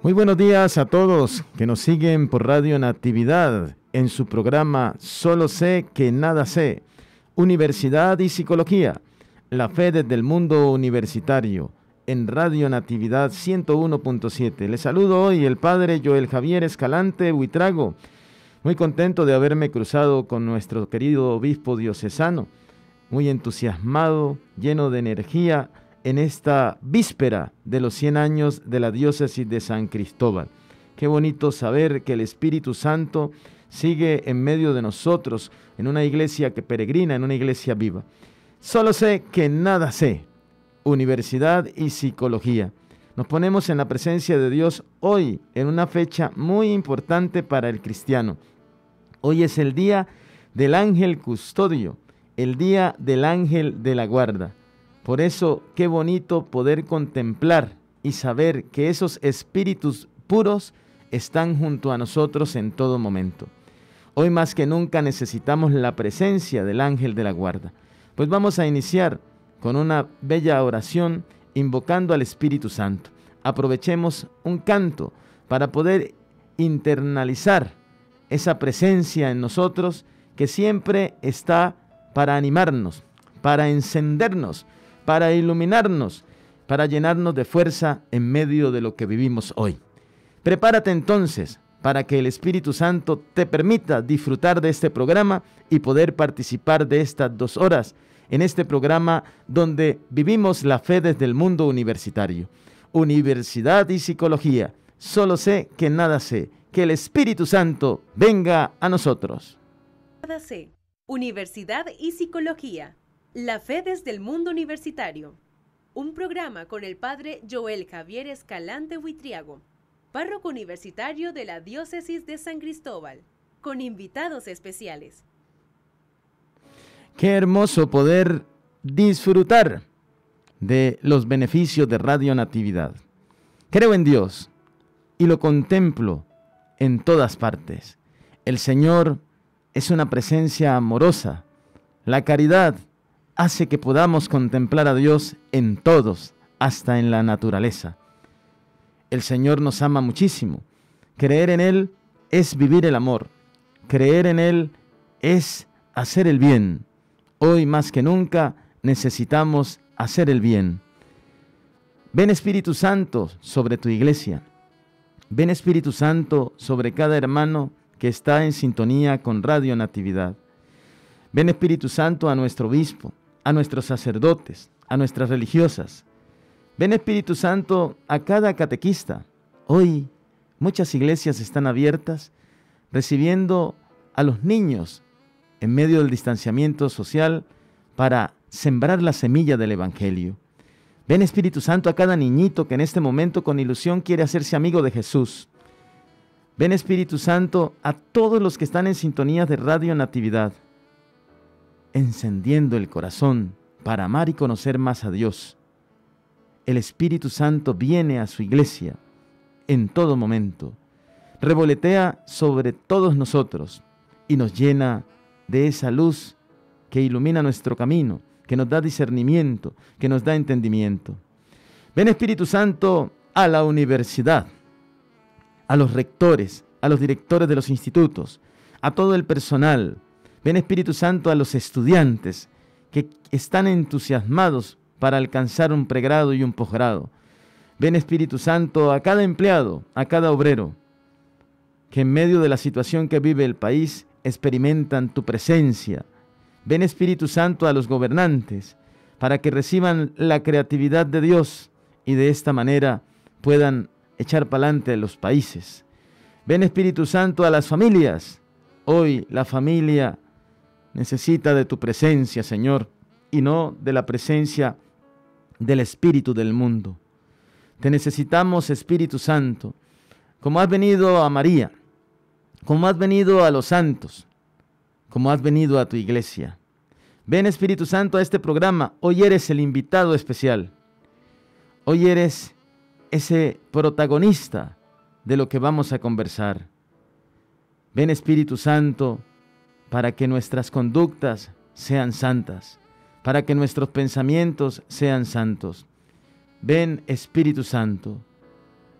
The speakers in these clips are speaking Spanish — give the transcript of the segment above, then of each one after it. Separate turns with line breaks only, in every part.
Muy buenos días a todos que nos siguen por Radio Natividad en su programa Solo sé que nada sé, Universidad y Psicología, la fe desde el mundo universitario, en Radio Natividad 101.7. Les saludo hoy el padre Joel Javier Escalante Buitrago, muy contento de haberme cruzado con nuestro querido obispo diocesano, muy entusiasmado, lleno de energía, en esta víspera de los 100 años de la diócesis de San Cristóbal. Qué bonito saber que el Espíritu Santo sigue en medio de nosotros, en una iglesia que peregrina, en una iglesia viva. Solo sé que nada sé. Universidad y Psicología. Nos ponemos en la presencia de Dios hoy, en una fecha muy importante para el cristiano. Hoy es el día del ángel custodio, el día del ángel de la guarda. Por eso, qué bonito poder contemplar y saber que esos espíritus puros están junto a nosotros en todo momento. Hoy más que nunca necesitamos la presencia del ángel de la guarda. Pues vamos a iniciar con una bella oración invocando al Espíritu Santo. Aprovechemos un canto para poder internalizar esa presencia en nosotros que siempre está para animarnos, para encendernos, para iluminarnos, para llenarnos de fuerza en medio de lo que vivimos hoy. Prepárate entonces para que el Espíritu Santo te permita disfrutar de este programa y poder participar de estas 2 horas en este programa donde vivimos la fe desde el mundo universitario. Universidad y Psicología. Solo sé que nada sé. Que el Espíritu Santo venga a nosotros.
Nada sé. Universidad y Psicología. La fe desde el mundo universitario. Un programa con el padre Joel Javier Escalante Buitrago, párroco universitario de la diócesis de San Cristóbal, con invitados especiales.
Qué hermoso poder disfrutar de los beneficios de Radio Natividad. Creo en Dios y lo contemplo en todas partes. El Señor es una presencia amorosa. La caridad hace que podamos contemplar a Dios en todos, hasta en la naturaleza. El Señor nos ama muchísimo. Creer en Él es vivir el amor. Creer en Él es hacer el bien. Hoy más que nunca necesitamos hacer el bien. Ven Espíritu Santo sobre tu iglesia. Ven Espíritu Santo sobre cada hermano que está en sintonía con Radio Natividad. Ven Espíritu Santo a nuestro obispo, a nuestros sacerdotes, a nuestras religiosas. Ven Espíritu Santo a cada catequista. Hoy muchas iglesias están abiertas recibiendo a los niños en medio del distanciamiento social para sembrar la semilla del Evangelio. Ven Espíritu Santo a cada niñito que en este momento con ilusión quiere hacerse amigo de Jesús. Ven Espíritu Santo a todos los que están en sintonía de Radio Natividad, encendiendo el corazón para amar y conocer más a Dios. El Espíritu Santo viene a su iglesia en todo momento, revolotea sobre todos nosotros y nos llena de esa luz que ilumina nuestro camino, que nos da discernimiento, que nos da entendimiento. Ven Espíritu Santo a la universidad, a los rectores, a los directores de los institutos, a todo el personal. Ven Espíritu Santo a los estudiantes que están entusiasmados para alcanzar un pregrado y un posgrado. Ven Espíritu Santo a cada empleado, a cada obrero, que en medio de la situación que vive el país experimentan tu presencia. Ven Espíritu Santo a los gobernantes para que reciban la creatividad de Dios y de esta manera puedan echar para adelante a los países. Ven Espíritu Santo a las familias. Hoy la familia necesita de tu presencia, Señor, y no de la presencia del espíritu del mundo. Te necesitamos, Espíritu Santo, como has venido a María, como has venido a los santos, como has venido a tu iglesia. Ven, Espíritu Santo, a este programa. Hoy eres el invitado especial. Hoy eres ese protagonista de lo que vamos a conversar. Ven, Espíritu Santo, para que nuestras conductas sean santas, para que nuestros pensamientos sean santos. Ven, Espíritu Santo,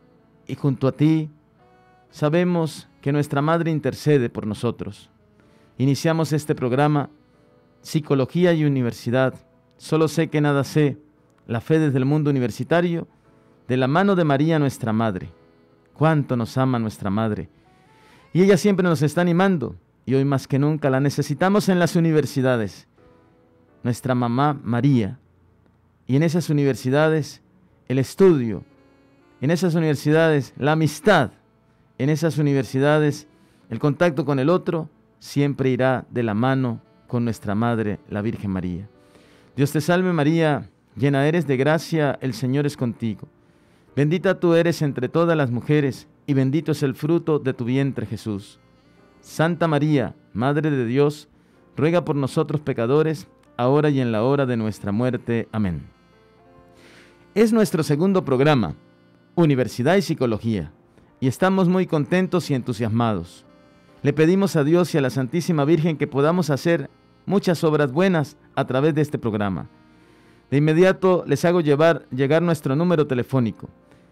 y junto a ti sabemos que nuestra Madre intercede por nosotros. Iniciamos este programa, Psicología y Universidad. Solo sé que nada sé, la fe desde el mundo universitario, de la mano de María, nuestra Madre. Cuánto nos ama nuestra Madre. Y ella siempre nos está animando, y hoy más que nunca la necesitamos en las universidades. Nuestra mamá María. Y en esas universidades, el estudio. En esas universidades, la amistad. En esas universidades, el contacto con el otro siempre irá de la mano con nuestra Madre, la Virgen María. Dios te salve María, llena eres de gracia, el Señor es contigo. Bendita tú eres entre todas las mujeres, y bendito es el fruto de tu vientre, Jesús. Santa María, Madre de Dios, ruega por nosotros pecadores, ahora y en la hora de nuestra muerte. Amén. Es nuestro segundo programa, Universidad y Psicología, y estamos muy contentos y entusiasmados. Le pedimos a Dios y a la Santísima Virgen que podamos hacer muchas obras buenas a través de este programa. De inmediato les hago llegar nuestro número telefónico,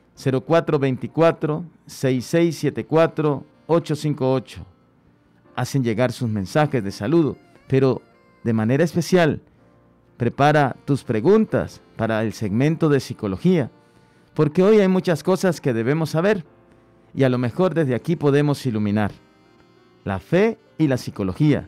0424-6674-858. Hacen llegar sus mensajes de saludo, pero de manera especial, prepara tus preguntas para el segmento de psicología, porque hoy hay muchas cosas que debemos saber y a lo mejor desde aquí podemos iluminar la fe y la psicología.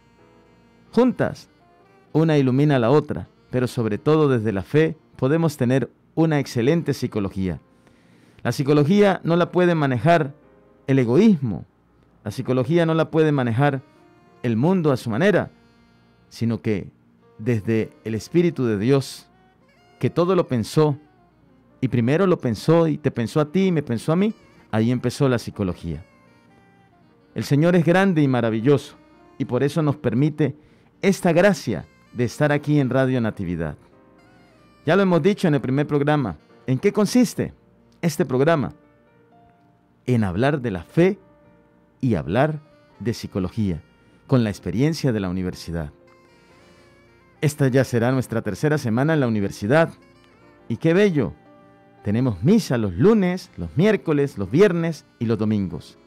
Juntas, una ilumina a la otra, pero sobre todo desde la fe podemos tener una excelente psicología. La psicología no la puede manejar el egoísmo, la psicología no la puede manejar el mundo a su manera, sino que desde el Espíritu de Dios, que todo lo pensó, y primero lo pensó y te pensó a ti y me pensó a mí, ahí empezó la psicología. El Señor es grande y maravilloso, y por eso nos permite esta gracia de estar aquí en Radio Natividad. Ya lo hemos dicho en el primer programa. ¿En qué consiste este programa? En hablar de la fe y hablar de psicología, con la experiencia de la universidad. Esta ya será nuestra tercera semana en la universidad. Y qué bello, tenemos misa los lunes, los miércoles, los viernes y los domingos.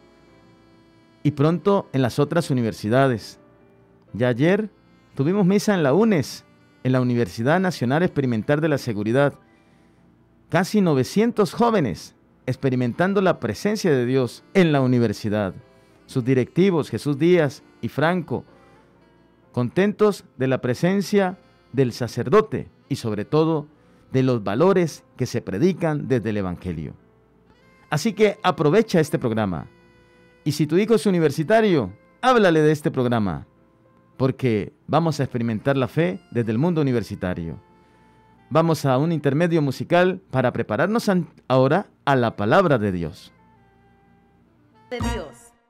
Y pronto en las otras universidades. Ya ayer tuvimos misa en la UNES, en la Universidad Nacional Experimental de la Seguridad. Casi 900 jóvenes experimentando la presencia de Dios en la universidad. Sus directivos, Jesús Díaz y Franco, contentos de la presencia del sacerdote y sobre todo de los valores que se predican desde el Evangelio. Así que aprovecha este programa. Y si tu hijo es universitario, háblale de este programa, porque vamos a experimentar la fe desde el mundo universitario. Vamos a un intermedio musical para prepararnos ahora a la palabra de Dios.
De Dios.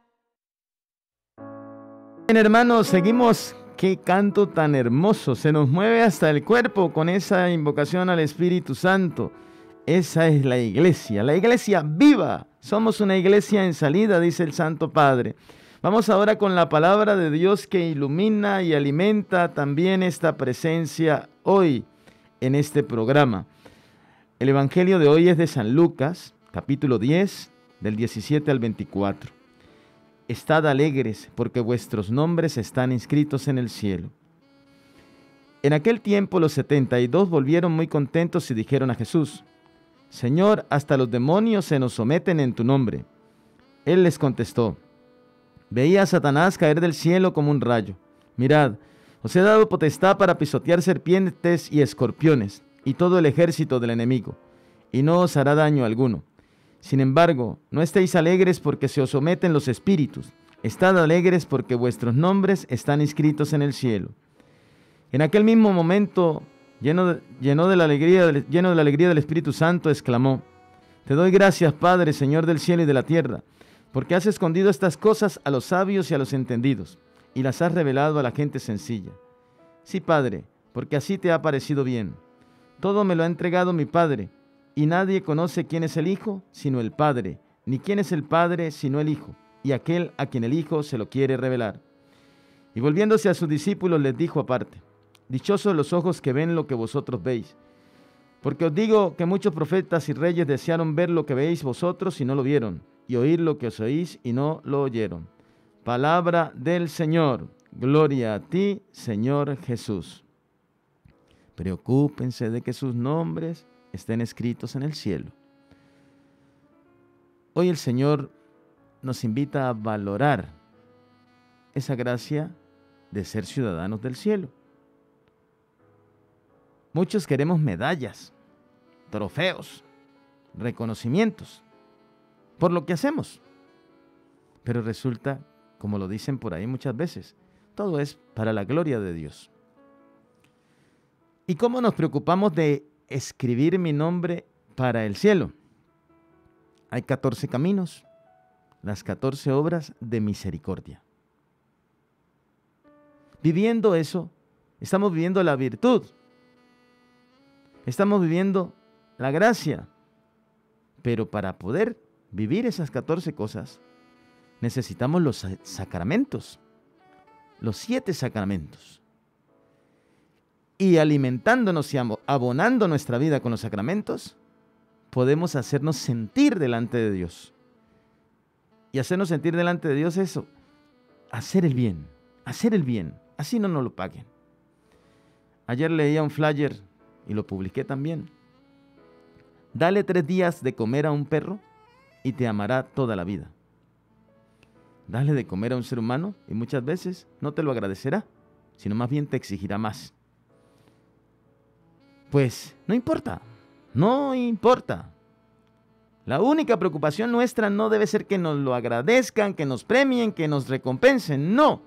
Bien, hermanos, seguimos. Qué canto tan hermoso, se nos mueve hasta el cuerpo con esa invocación al Espíritu Santo. Esa es la iglesia viva. Somos una iglesia en salida, dice el Santo Padre. Vamos ahora con la palabra de Dios que ilumina y alimenta también esta presencia hoy en este programa. El Evangelio de hoy es de San Lucas, capítulo 10, del 17 al 24. Estad alegres, porque vuestros nombres están inscritos en el cielo. En aquel tiempo los 72 volvieron muy contentos y dijeron a Jesús: Señor, hasta los demonios se nos someten en tu nombre. Él les contestó: Veía a Satanás caer del cielo como un rayo. Mirad, os he dado potestad para pisotear serpientes y escorpiones, y todo el ejército del enemigo, y no os hará daño alguno. Sin embargo, no estéis alegres porque se os someten los espíritus. Estad alegres porque vuestros nombres están inscritos en el cielo. En aquel mismo momento, lleno de la alegría del Espíritu Santo, exclamó: Te doy gracias, Padre, Señor del cielo y de la tierra, porque has escondido estas cosas a los sabios y a los entendidos, y las has revelado a la gente sencilla. Sí, Padre, porque así te ha parecido bien. Todo me lo ha entregado mi Padre, y nadie conoce quién es el Hijo sino el Padre, ni quién es el Padre sino el Hijo, y aquel a quien el Hijo se lo quiere revelar. Y volviéndose a sus discípulos les dijo aparte: Dichosos los ojos que ven lo que vosotros veis, Porque os digo que muchos profetas y reyes desearon ver lo que veis vosotros y no lo vieron, y oír lo que os oís y no lo oyeron. Palabra del Señor. Gloria a ti, Señor Jesús. Preocúpense de que sus nombres estén escritos en el cielo. Hoy el Señor nos invita a valorar esa gracia de ser ciudadanos del cielo. Muchos queremos medallas, trofeos, reconocimientos por lo que hacemos. Pero resulta, como lo dicen por ahí muchas veces, todo es para la gloria de Dios. ¿Y cómo nos preocupamos de escribir mi nombre para el cielo? Hay 14 caminos, las 14 obras de misericordia. Viviendo eso, estamos viviendo la virtud. Estamos viviendo la gracia. Pero para poder vivir esas 14 cosas, necesitamos los sacramentos, los 7 sacramentos. Y alimentándonos y abonando nuestra vida con los sacramentos, podemos hacernos sentir delante de Dios. Y hacernos sentir delante de Dios es eso, hacer el bien, así no nos lo paguen. Ayer leía un flyer y lo publiqué también. Dale 3 días de comer a un perro y te amará toda la vida. Dale de comer a un ser humano y muchas veces no te lo agradecerá, sino más bien te exigirá más. Pues no importa, no importa. La única preocupación nuestra no debe ser que nos lo agradezcan, que nos premien, que nos recompensen, no.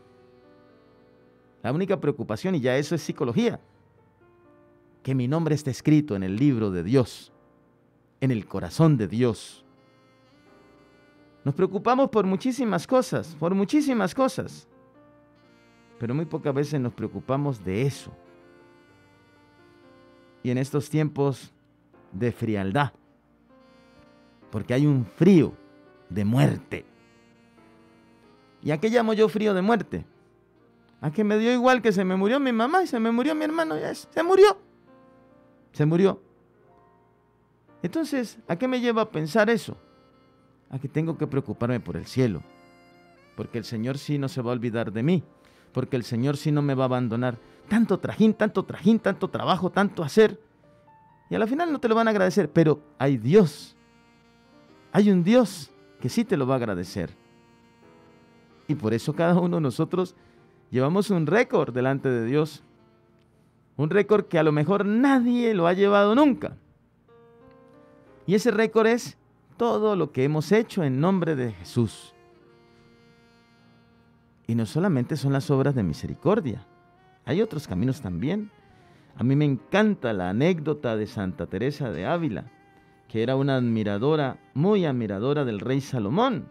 La única preocupación, y ya eso es psicología, que mi nombre esté escrito en el libro de Dios, en el corazón de Dios. Nos preocupamos por muchísimas cosas, pero muy pocas veces nos preocupamos de eso. Y en estos tiempos de frialdad, porque hay un frío de muerte. ¿Y a qué llamo yo frío de muerte? A que me dio igual que se me murió mi mamá y se me murió mi hermano, se murió. Entonces, ¿a qué me lleva a pensar eso? A que tengo que preocuparme por el cielo, porque el Señor sí no se va a olvidar de mí, porque el Señor sí no me va a abandonar. Tanto trajín, tanto trabajo, tanto hacer, y a la final no te lo van a agradecer, pero hay Dios, hay un Dios que sí te lo va a agradecer. Y por eso cada uno de nosotros llevamos un récord delante de Dios, un récord que a lo mejor nadie lo ha llevado nunca. Y ese récord es todo lo que hemos hecho en nombre de Jesús. Y no solamente son las obras de misericordia, hay otros caminos también. A mí me encanta la anécdota de Santa Teresa de Ávila, que era una admiradora, muy admiradora del rey Salomón.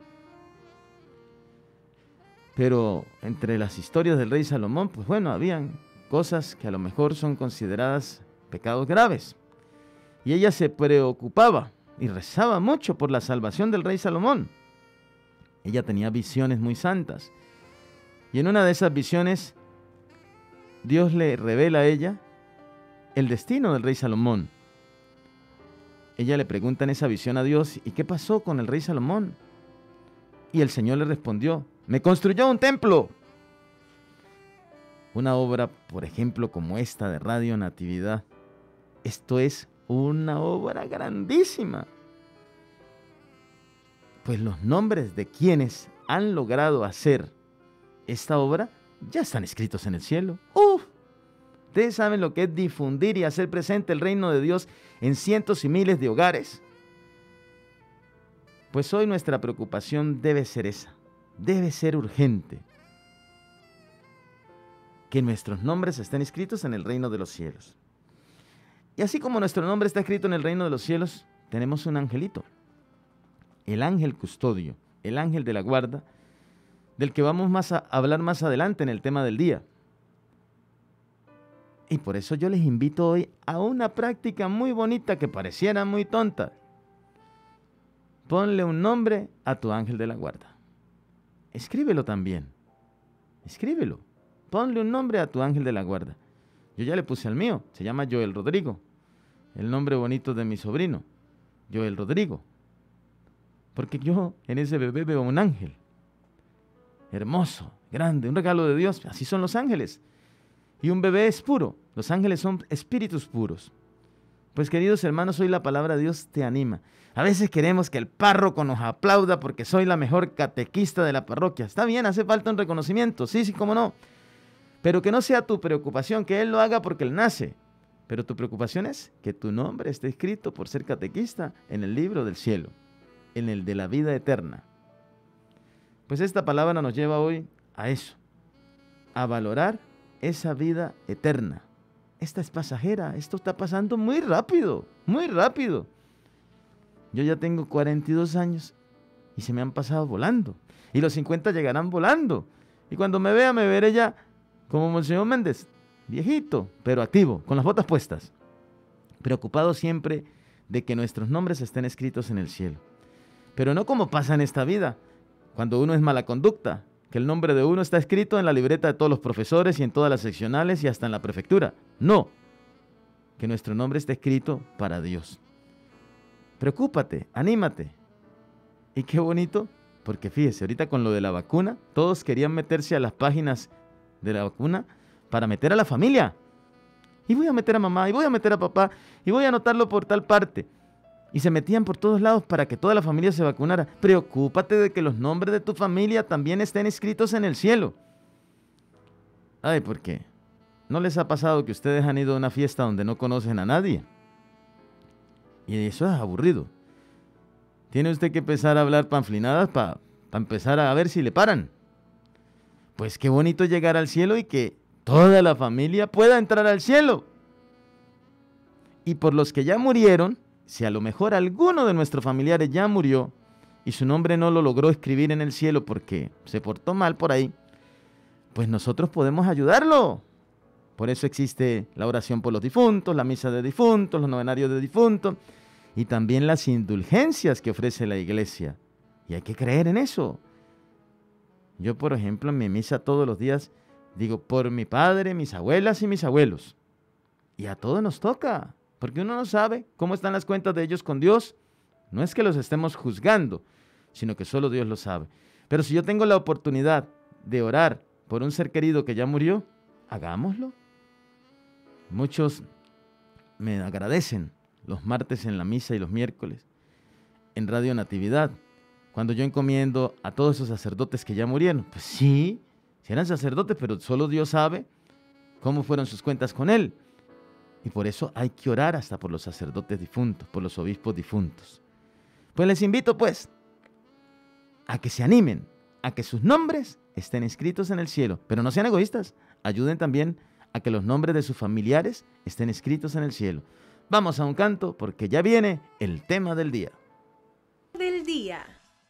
Pero entre las historias del rey Salomón, pues bueno, habían cosas que a lo mejor son consideradas pecados graves. Y ella se preocupaba y rezaba mucho por la salvación del rey Salomón. Ella tenía visiones muy santas. Y en una de esas visiones, Dios le revela a ella el destino del rey Salomón. Ella le pregunta en esa visión a Dios, ¿y qué pasó con el rey Salomón? Y el Señor le respondió, me construyó un templo. Una obra, por ejemplo, como esta de Radio Natividad. Esto es una obra grandísima. Pues los nombres de quienes han logrado hacer esta obra ya están escritos en el cielo. Ustedes saben lo que es difundir y hacer presente el reino de Dios en cientos y miles de hogares. Pues hoy nuestra preocupación debe ser esa, debe ser urgente. Que nuestros nombres estén escritos en el reino de los cielos. Y así como nuestro nombre está escrito en el reino de los cielos, tenemos un angelito, el ángel custodio, el ángel de la guarda, del que vamos a hablar más adelante en el tema del día. Y por eso yo les invito hoy a una práctica muy bonita que pareciera muy tonta. Ponle un nombre a tu ángel de la guarda. Escríbelo también. Escríbelo. Ponle un nombre a tu ángel de la guarda. Yo ya le puse al mío. Se llama Joel Rodrigo. el nombre bonito de mi sobrino, Joel Rodrigo. Porque yo en ese bebé veo un ángel. Hermoso, grande, un regalo de Dios. Así son los ángeles. Y un bebé es puro. Los ángeles son espíritus puros. Pues queridos hermanos, hoy la palabra de Dios te anima. A veces queremos que el párroco nos aplauda porque soy la mejor catequista de la parroquia. Está bien, hace falta un reconocimiento. Sí, sí, cómo no. Pero que no sea tu preocupación, que él lo haga porque él nace. Pero tu preocupación es que tu nombre esté escrito por ser catequista en el libro del cielo, en el de la vida eterna. Pues esta palabra nos lleva hoy a eso, a valorar esa vida eterna. Esta es pasajera, esto está pasando muy rápido, muy rápido. Yo ya tengo 42 años y se me han pasado volando. Y los 50 llegarán volando. Y cuando me vea, me veré ya como Monseñor Méndez, viejito, pero activo, con las botas puestas. Preocupado siempre de que nuestros nombres estén escritos en el cielo. Pero no como pasa en esta vida, cuando uno es mala conducta, que el nombre de uno está escrito en la libreta de todos los profesores y en todas las seccionales y hasta en la prefectura. No, que nuestro nombre esté escrito para Dios. Preocúpate, anímate. Y qué bonito, porque fíjese, ahorita con lo de la vacuna, todos querían meterse a las páginas de la vacuna para meter a la familia. Y voy a meter a mamá, y voy a meter a papá, y voy a anotarlo por tal parte. Y se metían por todos lados para que toda la familia se vacunara. Preocúpate de que los nombres de tu familia también estén escritos en el cielo. Ay, ¿por qué? ¿No les ha pasado que ustedes han ido a una fiesta donde no conocen a nadie? Y eso es aburrido. Tiene usted que empezar a hablar panflinadas para empezar a ver si le paran. Pues qué bonito llegar al cielo y que toda la familia pueda entrar al cielo. Y por los que ya murieron, si a lo mejor alguno de nuestros familiares ya murió y su nombre no lo logró escribir en el cielo porque se portó mal por ahí, pues nosotros podemos ayudarlo. Por eso existe la oración por los difuntos, la misa de difuntos, los novenarios de difuntos y también las indulgencias que ofrece la iglesia. Y hay que creer en eso. Yo, por ejemplo, en mi misa todos los días digo por mi padre, mis abuelas y mis abuelos. Y a todos nos toca, porque uno no sabe cómo están las cuentas de ellos con Dios. No es que los estemos juzgando, sino que solo Dios lo sabe. Pero si yo tengo la oportunidad de orar por un ser querido que ya murió, hagámoslo. Muchos me agradecen los martes en la misa y los miércoles en Radio Natividad, cuando yo encomiendo a todos esos sacerdotes que ya murieron. Pues sí, si eran sacerdotes, pero solo Dios sabe cómo fueron sus cuentas con él. Y por eso hay que orar hasta por los sacerdotes difuntos, por los obispos difuntos. Pues les invito, pues, a que se animen, a que sus nombres estén escritos en el cielo. Pero no sean egoístas, ayuden también a que los nombres de sus familiares estén escritos en el cielo. Vamos a un canto porque ya viene el tema del día.
Del día.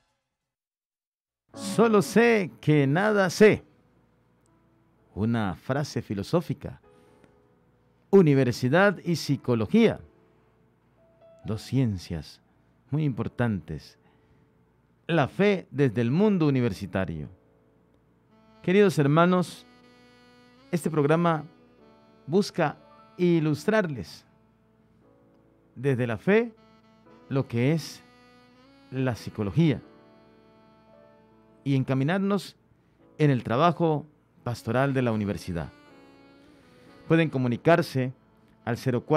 Solo sé que nada sé. Una frase filosófica. Universidad y psicología. Dos ciencias muy importantes. La fe desde el mundo universitario. Queridos hermanos, este programa busca ilustrarles desde la fe lo que es la psicología y encaminarnos en el trabajo pastoral de la universidad. Pueden comunicarse al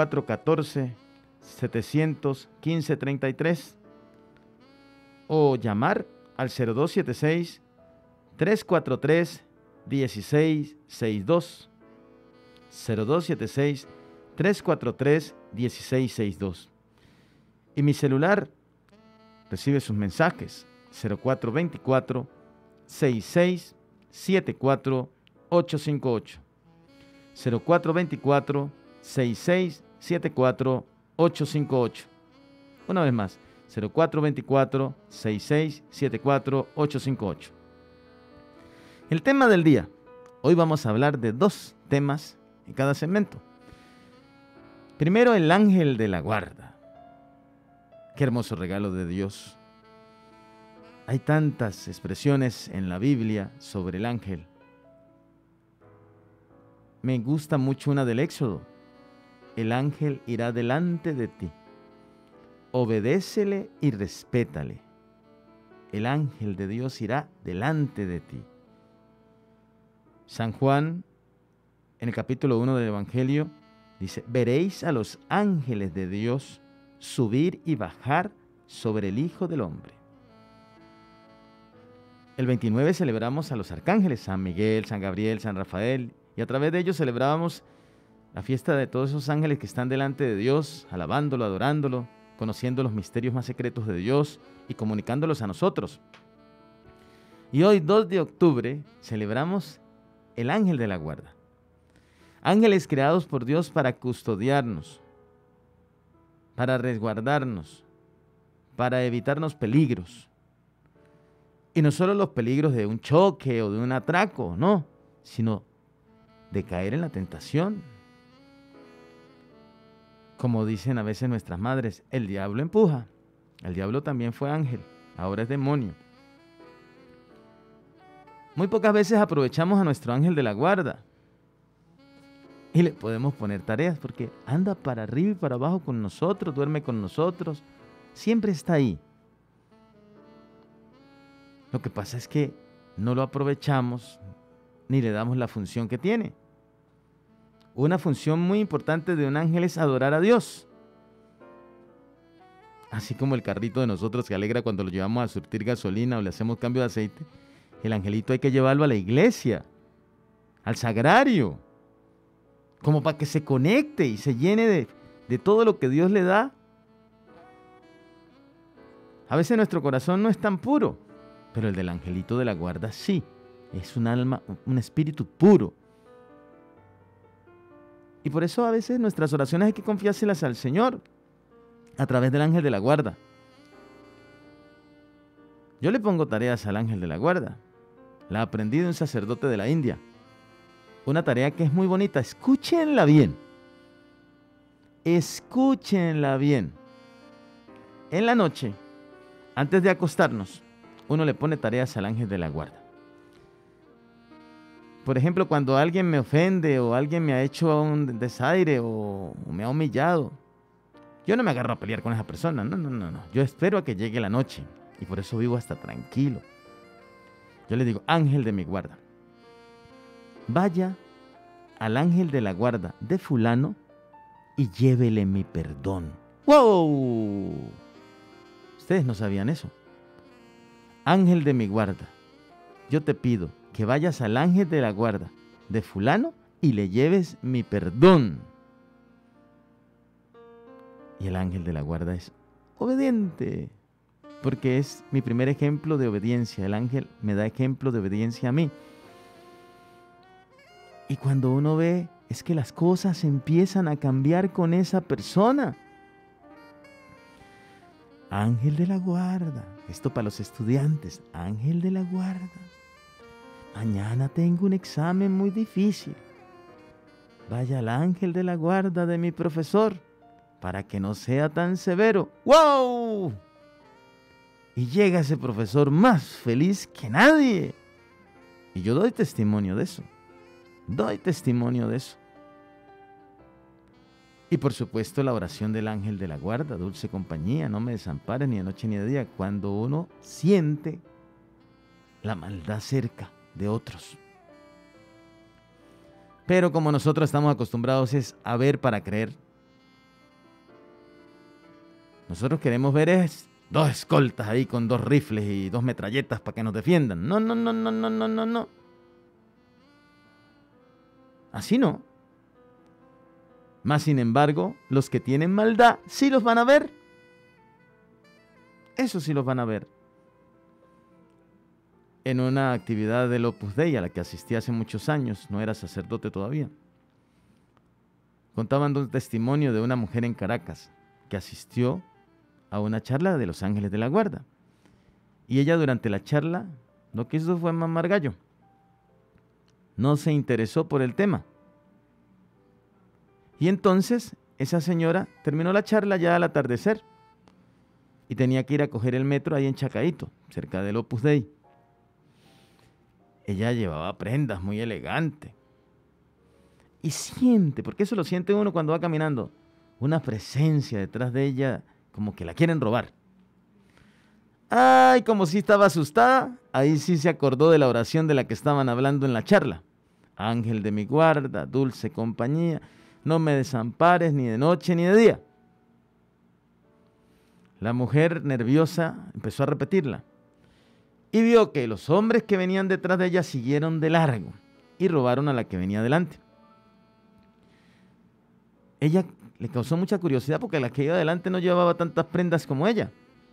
0414-715-33 o llamar al 0276-343-1662. 0276-343-1662. Y mi celular recibe sus mensajes 0424-6674-858. 0424-6674-858. Una vez más, 0424-6674-858. El tema del día. Hoy vamos a hablar de dos temas en cada segmento. Primero, el ángel de la guarda. Qué hermoso regalo de Dios. Hay tantas expresiones en la Biblia sobre el ángel. Me gusta mucho una del Éxodo, el ángel irá delante de ti. Obedécele y respétale. El ángel de Dios irá delante de ti. San Juan, en el capítulo 1 del Evangelio, dice: veréis a los ángeles de Dios subir y bajar sobre el Hijo del Hombre. El 29 celebramos a los arcángeles, San Miguel, San Gabriel, San Rafael, y a través de ellos celebramos la fiesta de todos esos ángeles que están delante de Dios, alabándolo, adorándolo, conociendo los misterios más secretos de Dios y comunicándolos a nosotros. Y hoy, 2 de octubre, celebramos el ángel de la guarda. Ángeles creados por Dios para custodiarnos, para resguardarnos, para evitarnos peligros. Y no solo los peligros de un choque o de un atraco, no, sino de caer en la tentación. Como dicen a veces nuestras madres, el diablo empuja. El diablo también fue ángel, ahora es demonio. Muy pocas veces aprovechamos a nuestro ángel de la guarda y le podemos poner tareas porque anda para arriba y para abajo con nosotros, duerme con nosotros, siempre está ahí. Lo que pasa es que no lo aprovechamos ni le damos la función que tiene. Una función muy importante de un ángel es adorar a Dios. Así como el carrito de nosotros que alegra cuando lo llevamos a surtir gasolina o le hacemos cambio de aceite, el angelito hay que llevarlo a la iglesia, al sagrario, como para que se conecte y se llene de todo lo que Dios le da. A veces nuestro corazón no es tan puro, pero el del angelito de la guarda sí, es un alma, un espíritu puro. Y por eso a veces nuestras oraciones hay que confiárselas al Señor a través del ángel de la guarda. Yo le pongo tareas al ángel de la guarda. La aprendí de un sacerdote de la India. Una tarea que es muy bonita. Escúchenla bien. Escúchenla bien. En la noche, antes de acostarnos, uno le pone tareas al ángel de la guarda. Por ejemplo, cuando alguien me ofende o alguien me ha hecho un desaire o me ha humillado, yo no me agarro a pelear con esa persona. No. Yo espero a que llegue la noche y por eso vivo hasta tranquilo. Yo le digo: ángel de mi guarda, vaya al ángel de la guarda de fulano y llévele mi perdón. ¡Wow! Ustedes no sabían eso. Ángel de mi guarda, yo te pido que vayas al ángel de la guarda de fulano y le lleves mi perdón. Y el ángel de la guarda es obediente, porque es mi primer ejemplo de obediencia. El ángel me da ejemplo de obediencia a mí. Y cuando uno ve, es que las cosas empiezan a cambiar con esa persona. Ángel de la guarda, esto para los estudiantes, ángel de la guarda. Mañana tengo un examen muy difícil. Vaya al ángel de la guarda de mi profesor para que no sea tan severo. ¡Wow! Y llega ese profesor más feliz que nadie. Y yo doy testimonio de eso. Doy testimonio de eso. Y por supuesto la oración del ángel de la guarda, dulce compañía, no me desampares ni de noche ni de día, cuando uno siente la maldad cerca de otros. Pero como nosotros estamos acostumbrados es a ver para creer. Nosotros queremos ver dos escoltas ahí con 2 rifles y 2 metralletas para que nos defiendan. No. Así no. Mas sin embargo, los que tienen maldad sí los van a ver. Eso sí los van a ver. En una actividad del Opus Dei a la que asistí hace muchos años, no era sacerdote todavía, contaban un testimonio de una mujer en Caracas que asistió a una charla de los ángeles de la guarda. Y ella durante la charla lo que hizo fue mamar gallo. No se interesó por el tema. Y entonces esa señora terminó la charla ya al atardecer y tenía que ir a coger el metro ahí en Chacaíto, cerca del Opus Dei. Ella llevaba prendas muy elegantes y siente, porque eso lo siente uno cuando va caminando, una presencia detrás de ella, como que la quieren robar. Ay, como si estaba asustada, ahí sí se acordó de la oración de la que estaban hablando en la charla. Ángel de mi guarda, dulce compañía, no me desampares ni de noche ni de día. La mujer nerviosa empezó a repetirla y vio que los hombres que venían detrás de ella siguieron de largo y robaron a la que venía delante. Ella le causó mucha curiosidad porque la que iba adelante no llevaba tantas prendas como ella.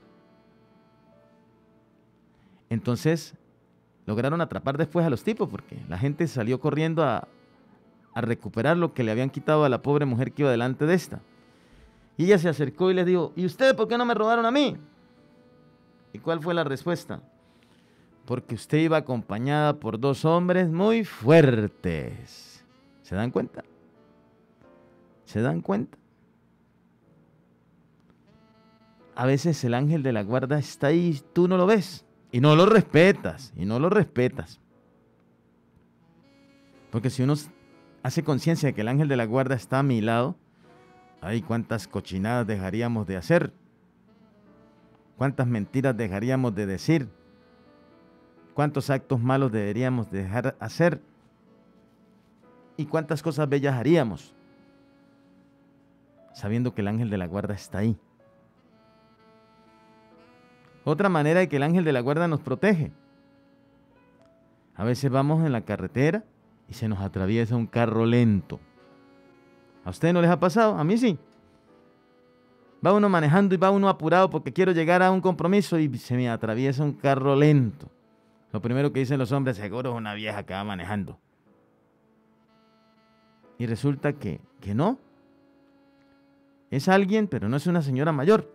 Entonces lograron atrapar después a los tipos porque la gente salió corriendo a recuperar lo que le habían quitado a la pobre mujer que iba delante de esta. Y ella se acercó y les dijo, ¿y ustedes por qué no me robaron a mí? ¿Y cuál fue la respuesta? Porque usted iba acompañada por 2 hombres muy fuertes. ¿Se dan cuenta? ¿Se dan cuenta? A veces el ángel de la guarda está ahí, tú no lo ves. Y no lo respetas, y no lo respetas. Porque si uno hace conciencia de que el ángel de la guarda está a mi lado, ay, cuántas cochinadas dejaríamos de hacer. Cuántas mentiras dejaríamos de decir. Cuántos actos malos deberíamos dejar hacer. Y cuántas cosas bellas haríamos. Sabiendo que el ángel de la guarda está ahí. Otra manera de que el ángel de la guarda nos protege. A veces vamos en la carretera y se nos atraviesa un carro lento. ¿A ustedes no les ha pasado? A mí sí. Va uno manejando y va uno apurado porque quiero llegar a un compromiso y se me atraviesa un carro lento. Lo primero que dicen los hombres, seguro es una vieja que va manejando. Y resulta que no. Es alguien, pero no es una señora mayor.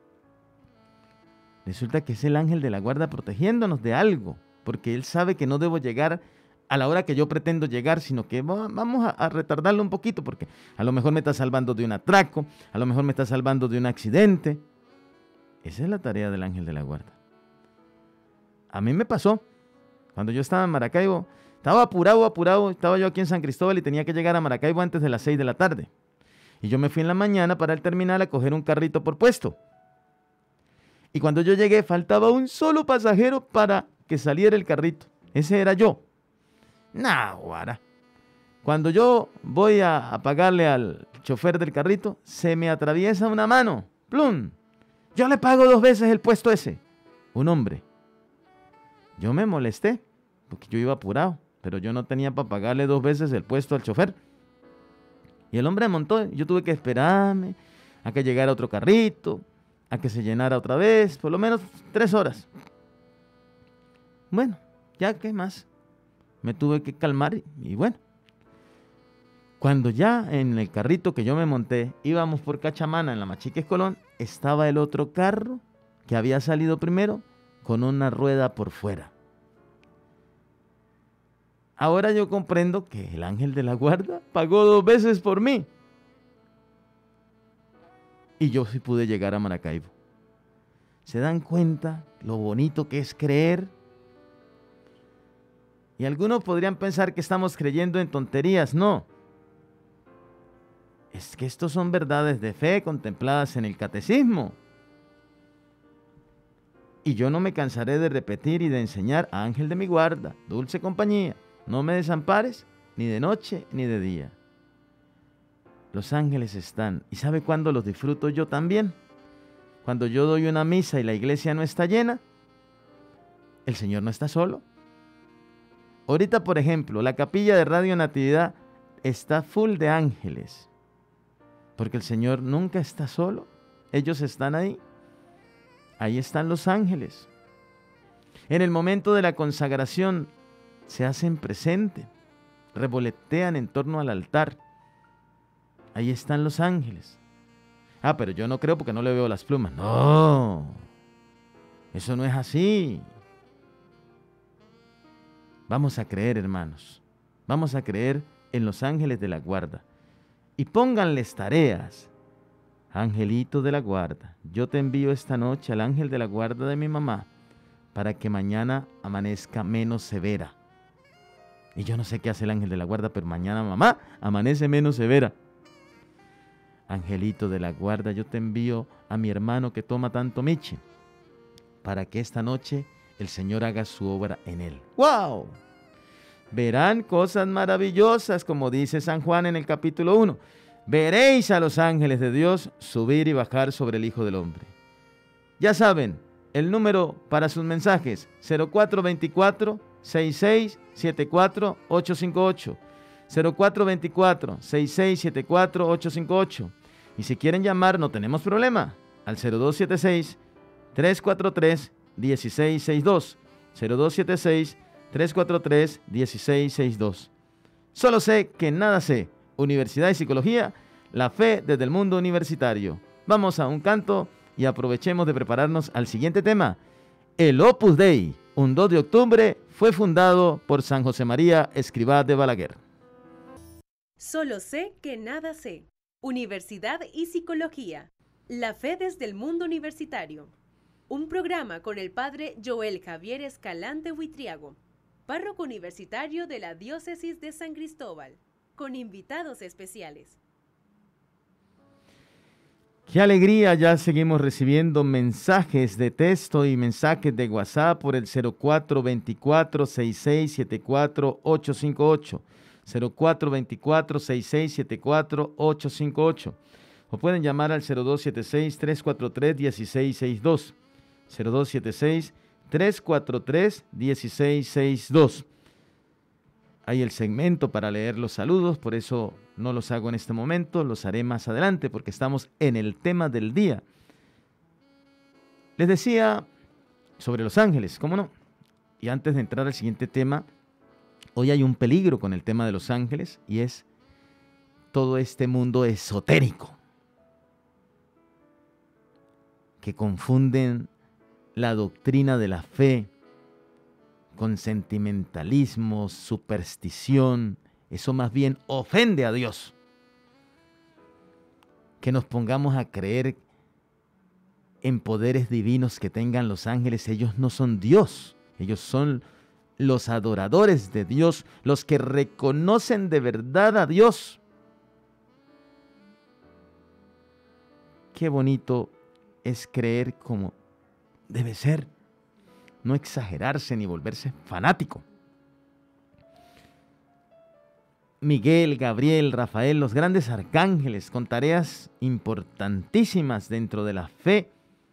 Resulta que es el ángel de la guarda protegiéndonos de algo, porque él sabe que no debo llegar a la hora que yo pretendo llegar, sino que vamos a retardarlo un poquito, porque a lo mejor me está salvando de un atraco, a lo mejor me está salvando de un accidente. Esa es la tarea del ángel de la guarda. A mí me pasó, cuando yo estaba en Maracaibo, estaba apurado, estaba yo aquí en San Cristóbal y tenía que llegar a Maracaibo antes de las 6 de la tarde. Y yo me fui en la mañana para el terminal a coger un carrito por puesto. Y cuando yo llegué, faltaba un solo pasajero para que saliera el carrito. Ese era yo. Guara. Cuando yo voy a pagarle al chofer del carrito, se me atraviesa una mano. ¡Plum! Yo le pago 2 veces el puesto ese. Un hombre. Yo me molesté, porque yo iba apurado, pero yo no tenía para pagarle 2 veces el puesto al chofer. Y el hombre montó, yo tuve que esperarme a que llegara otro carrito, a que se llenara otra vez, por lo menos 3 horas. Bueno, ya qué más. Me tuve que calmar y bueno. Cuando ya en el carrito que yo me monté, íbamos por Cachamana en la Machiques Colón, estaba el otro carro que había salido primero con una rueda por fuera. Ahora yo comprendo que el ángel de la guarda pagó 2 veces por mí. Y yo sí pude llegar a Maracaibo. ¿Se dan cuenta lo bonito que es creer? Y algunos podrían pensar que estamos creyendo en tonterías. No. Es que estos son verdades de fe contempladas en el catecismo. Y yo no me cansaré de repetir y de enseñar: ángel de mi guarda, dulce compañía, no me desampares ni de noche ni de día. Los ángeles están. ¿Y sabe cuándo los disfruto yo también? Cuando yo doy una misa y la iglesia no está llena, el Señor no está solo. Ahorita, por ejemplo, la capilla de Radio Natividad está full de ángeles, porque el Señor nunca está solo. Ellos están ahí. Ahí están los ángeles. En el momento de la consagración se hacen presente, revolotean en torno al altar. Ahí están los ángeles. Pero yo no creo porque no le veo las plumas. No, eso no es así. Vamos a creer, hermanos. Vamos a creer en los ángeles de la guarda. Y pónganles tareas. Angelito de la guarda, yo te envío esta noche al ángel de la guarda de mi mamá para que mañana amanezca menos severa. Y yo no sé qué hace el ángel de la guarda, pero mañana mamá amanece menos severa. Angelito de la guarda, yo te envío a mi hermano que toma tanto miche, para que esta noche el Señor haga su obra en él. ¡Wow! Verán cosas maravillosas, como dice San Juan en el capítulo 1. Veréis a los ángeles de Dios subir y bajar sobre el Hijo del Hombre. Ya saben, el número para sus mensajes, 0424-6674-858. 0424-6674-858. Y si quieren llamar, no tenemos problema, al 0276-343-1662. 0276-343-1662. Solo sé que nada sé. Universidad y Psicología, la fe desde el mundo universitario. Vamos a un canto y aprovechemos de prepararnos al siguiente tema. El Opus Dei, un 2 de octubre, fue fundado por San José María Escrivá de Balaguer.
Solo sé que nada sé. Universidad y Psicología, la fe desde el mundo universitario. Un programa con el padre Joel Javier Escalante Huitriago, párroco universitario de la Diócesis de San Cristóbal, con invitados especiales.
¡Qué alegría! Ya seguimos recibiendo mensajes de texto y mensajes de WhatsApp por el 0424-6674-858. 0424-6674-858. O pueden llamar al 0276-343-1662. 0276-343-1662. Hay el segmento para leer los saludos, por eso no los hago en este momento, los haré más adelante porque estamos en el tema del día. Les decía sobre los ángeles, ¿cómo no? Y antes de entrar al siguiente tema, hoy hay un peligro con el tema de los ángeles y es todo este mundo esotérico que confunden la doctrina de la fe con sentimentalismo, superstición. Eso más bien ofende a Dios. Que nos pongamos a creer en poderes divinos que tengan los ángeles. Ellos no son Dios. Ellos son los adoradores de Dios, los que reconocen de verdad a Dios. Qué bonito es creer como debe ser. No exagerarse ni volverse fanático. Miguel, Gabriel, Rafael, los grandes arcángeles con tareas importantísimas dentro de la fe.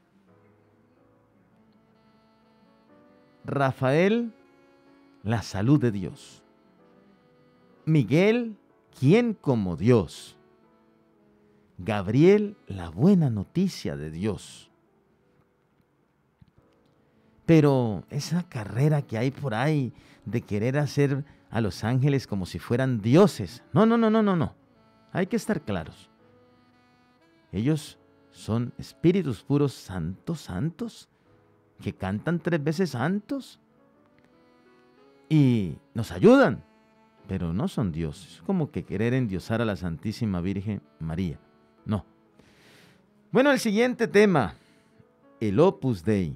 Rafael, la salud de Dios. Miguel, ¿quién como Dios? Gabriel, la buena noticia de Dios. Pero esa carrera que hay por ahí de querer hacer a los ángeles como si fueran dioses. No. Hay que estar claros. Ellos son espíritus puros santos, que cantan 3 veces santos y nos ayudan, pero no son dioses. Es como que querer endiosar a la Santísima Virgen María. No. Bueno, el siguiente tema, el Opus Dei.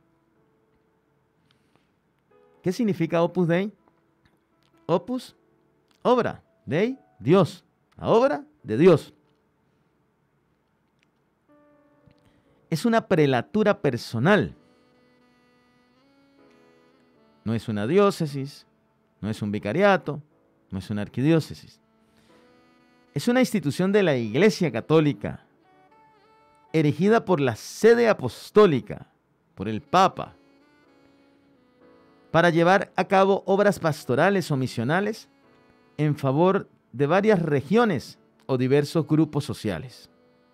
¿Qué significa Opus Dei? Opus, obra. Dei, Dios. La obra de Dios. Es una prelatura personal. No es una diócesis, no es un vicariato, no es una arquidiócesis. Es una institución de la Iglesia Católica, erigida por la Sede Apostólica, por el Papa, para llevar a cabo obras pastorales o misionales en favor de varias regiones o diversos grupos sociales.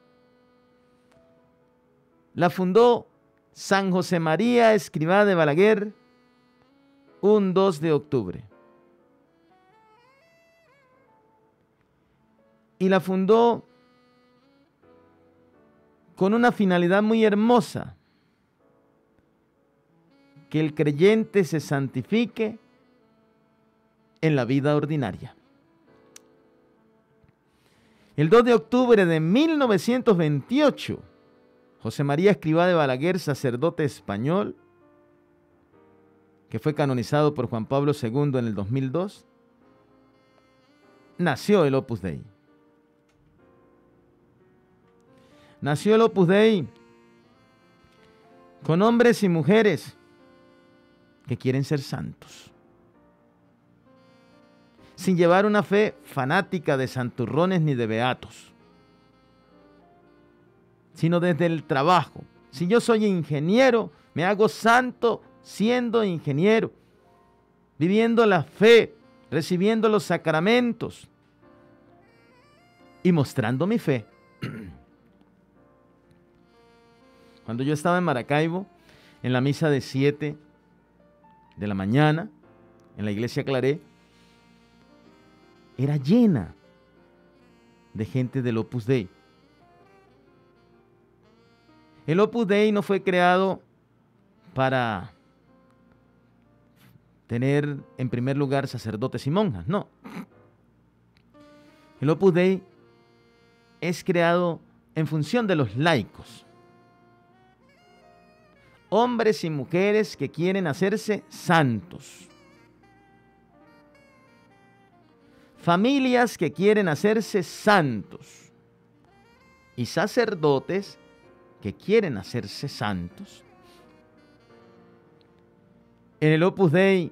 La fundó San José María Escrivá de Balaguer un 2 de octubre. Y la fundó con una finalidad muy hermosa: que el creyente se santifique en la vida ordinaria. El 2 de octubre de 1928, José María Escrivá de Balaguer, sacerdote español, que fue canonizado por Juan Pablo II en el 2002, nació el Opus Dei. Nació el Opus Dei con hombres y mujeres que quieren ser santos, sin llevar una fe fanática de santurrones ni de beatos, sino desde el trabajo. Si yo soy ingeniero, me hago santo siendo ingeniero, viviendo la fe, recibiendo los sacramentos y mostrando mi fe. Cuando yo estaba en Maracaibo, en la misa de 7 de la mañana, en la iglesia Claré, era llena de gente del Opus Dei. El Opus Dei no fue creado para tener en primer lugar sacerdotes y monjas, no. El Opus Dei es creado en función de los laicos. Hombres y mujeres que quieren hacerse santos. Familias que quieren hacerse santos. Y sacerdotes que quieren hacerse santos. En el Opus Dei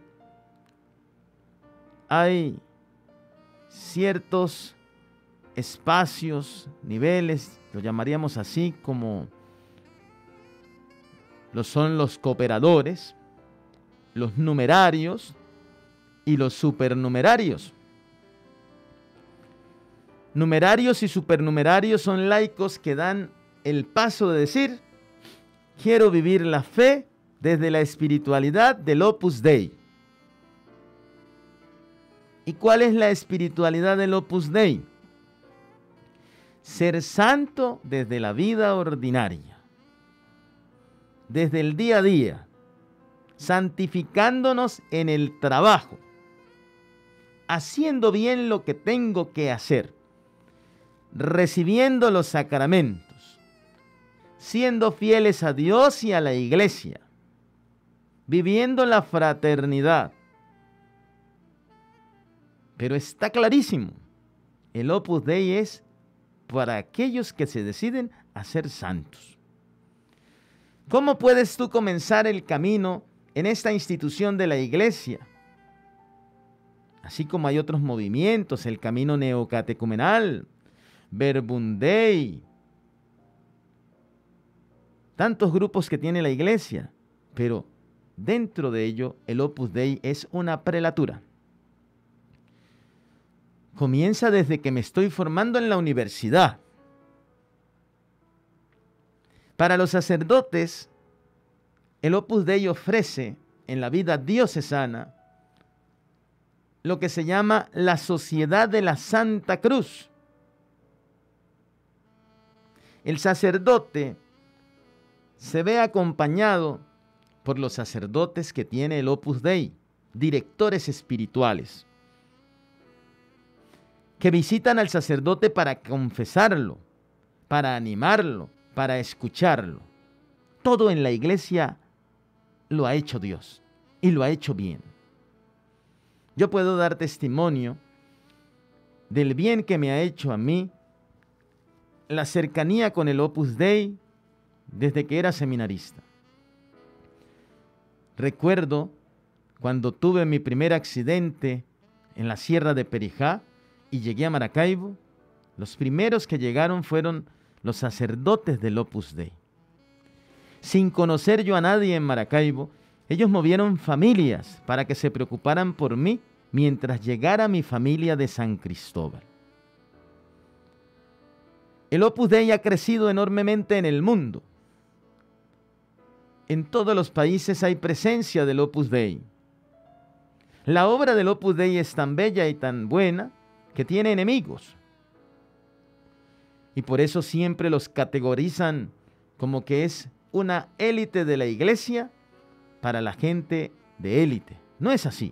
hay ciertos espacios, niveles, lo llamaríamos así, como lo son los cooperadores, los numerarios y los supernumerarios. Numerarios y supernumerarios son laicos que dan el paso de decir: quiero vivir la fe desde la espiritualidad del Opus Dei. ¿Y cuál es la espiritualidad del Opus Dei? Ser santo desde la vida ordinaria, desde el día a día, santificándonos en el trabajo, haciendo bien lo que tengo que hacer, recibiendo los sacramentos, siendo fieles a Dios y a la iglesia, viviendo la fraternidad. Pero está clarísimo, el Opus Dei es para aquellos que se deciden a ser santos. ¿Cómo puedes tú comenzar el camino en esta institución de la iglesia? Así como hay otros movimientos, el camino neocatecumenal, Verbum Dei, tantos grupos que tiene la iglesia, pero dentro de ello el Opus Dei es una prelatura. Comienza desde que me estoy formando en la universidad. Para los sacerdotes, el Opus Dei ofrece en la vida diocesana lo que se llama la Sociedad de la Santa Cruz. El sacerdote se ve acompañado por los sacerdotes que tiene el Opus Dei, directores espirituales, que visitan al sacerdote para confesarlo, para animarlo, para escucharlo. Todo en la iglesia lo ha hecho Dios y lo ha hecho bien. Yo puedo dar testimonio del bien que me ha hecho a mí la cercanía con el Opus Dei desde que era seminarista. Recuerdo cuando tuve mi primer accidente en la Sierra de Perijá y llegué a Maracaibo, los primeros que llegaron fueron los sacerdotes del Opus Dei. Sin conocer yo a nadie en Maracaibo, ellos movieron familias para que se preocuparan por mí mientras llegara mi familia de San Cristóbal. El Opus Dei ha crecido enormemente en el mundo. En todos los países hay presencia del Opus Dei. La obra del Opus Dei es tan bella y tan buena que tiene enemigos. Y por eso siempre los categorizan como que es una élite de la iglesia para la gente de élite. No es así.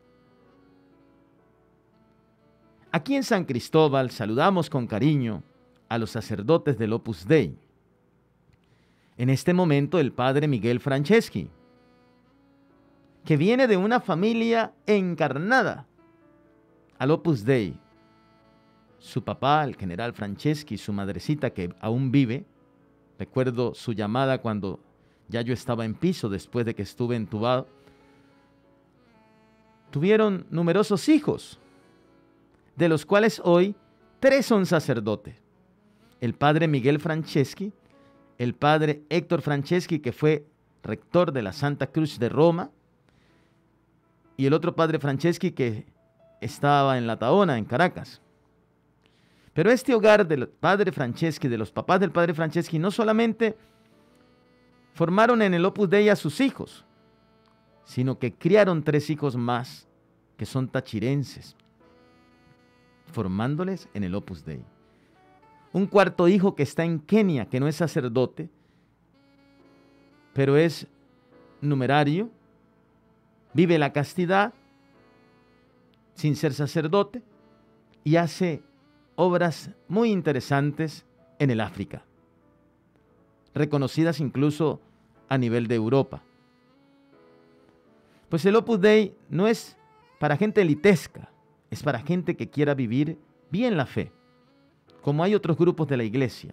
Aquí en San Cristóbal saludamos con cariño a los sacerdotes del Opus Dei. En este momento el padre Miguel Franceschi, que viene de una familia encarnada al Opus Dei, su papá, el general Franceschi, y su madrecita que aún vive. Recuerdo su llamada cuando ya yo estaba en piso después de que estuve entubado. Tuvieron numerosos hijos, de los cuales hoy 3 son sacerdotes. El padre Miguel Franceschi, el padre Héctor Franceschi, que fue rector de la Santa Cruz de Roma, y el otro padre Franceschi que estaba en La Tahona, en Caracas. Pero este hogar del padre Franceschi, de los papás del padre Franceschi, no solamente formaron en el Opus Dei a sus hijos, sino que criaron 3 hijos más que son tachirenses, formándoles en el Opus Dei. Un cuarto hijo que está en Kenia, que no es sacerdote, pero es numerario, vive la castidad sin ser sacerdote y hace obras muy interesantes en el África, reconocidas incluso a nivel de Europa. Pues el Opus Dei no es para gente elitesca, es para gente que quiera vivir bien la fe, como hay otros grupos de la iglesia.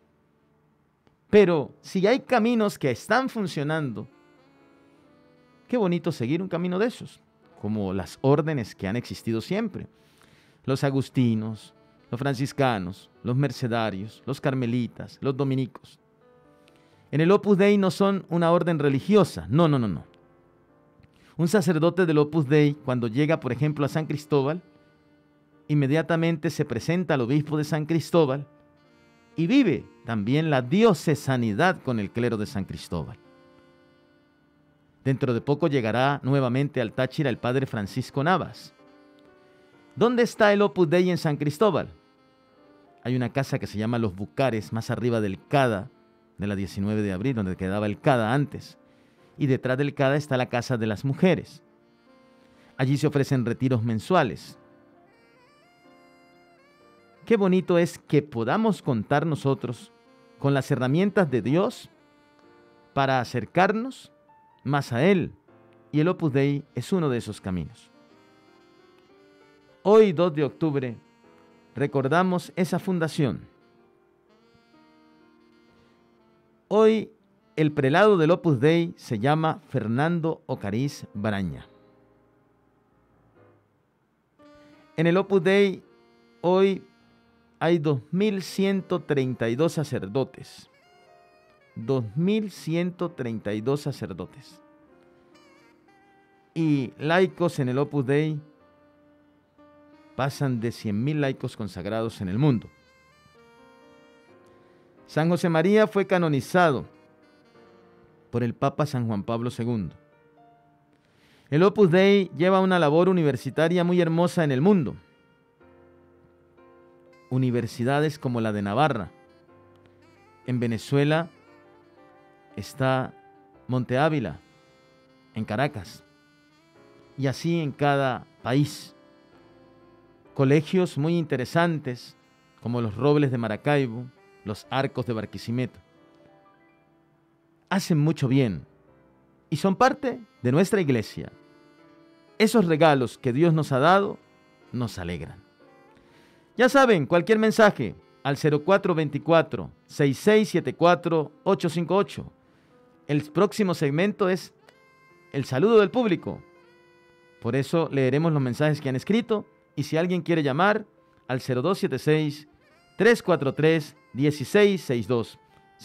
Pero si hay caminos que están funcionando, qué bonito seguir un camino de esos, como las órdenes que han existido siempre. Los agustinos, los franciscanos, los mercedarios, los carmelitas, los dominicos. En el Opus Dei no son una orden religiosa, no. Un sacerdote del Opus Dei, cuando llega, por ejemplo, a San Cristóbal, inmediatamente se presenta al obispo de San Cristóbal y vive también la diocesanidad con el clero de San Cristóbal. Dentro de poco llegará nuevamente al Táchira el padre Francisco Navas. ¿Dónde está el Opus Dei en San Cristóbal? Hay una casa que se llama Los Bucares, más arriba del CADA, de la 19 de abril, donde quedaba el CADA antes. Y detrás del CADA está la Casa de las Mujeres. Allí se ofrecen retiros mensuales. Qué bonito es que podamos contar nosotros con las herramientas de Dios para acercarnos más a Él. Y el Opus Dei es uno de esos caminos. Hoy, 2 de octubre, recordamos esa fundación. Hoy, el prelado del Opus Dei se llama Fernando Ocariz Braña. En el Opus Dei, hoy hay 2.132 sacerdotes. 2.132 sacerdotes. Y laicos en el Opus Dei pasan de 100.000 laicos consagrados en el mundo. San José María fue canonizado por el Papa San Juan Pablo II. El Opus Dei lleva una labor universitaria muy hermosa en el mundo. Universidades como la de Navarra. En Venezuela está Monte Ávila, en Caracas, y así en cada país. Colegios muy interesantes como los Robles de Maracaibo, los Arcos de Barquisimeto. Hacen mucho bien y son parte de nuestra iglesia. Esos regalos que Dios nos ha dado nos alegran. Ya saben, cualquier mensaje al 0424-6674-858. El próximo segmento es el saludo del público. Por eso leeremos los mensajes que han escrito y si alguien quiere llamar al 0276-343-1662.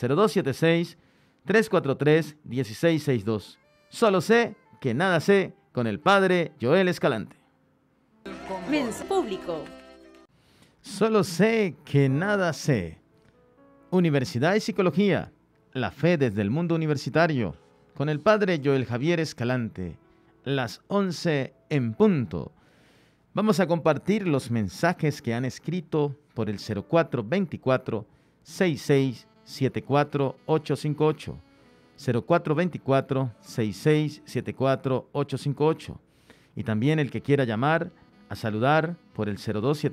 0276-343-1662. Solo sé que nada sé con el padre Joel Escalante.
Mensaje público.
Solo sé que nada sé. Universidad y Psicología. La fe desde el mundo universitario. Con el padre Joel Javier Escalante. Las 11 en punto. Vamos a compartir los mensajes que han escrito por el 0424-6674-858. 0424-6674-858. Y también el que quiera llamar a saludar por el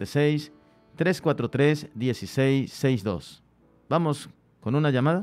0276-343-1662. Vamos con una llamada.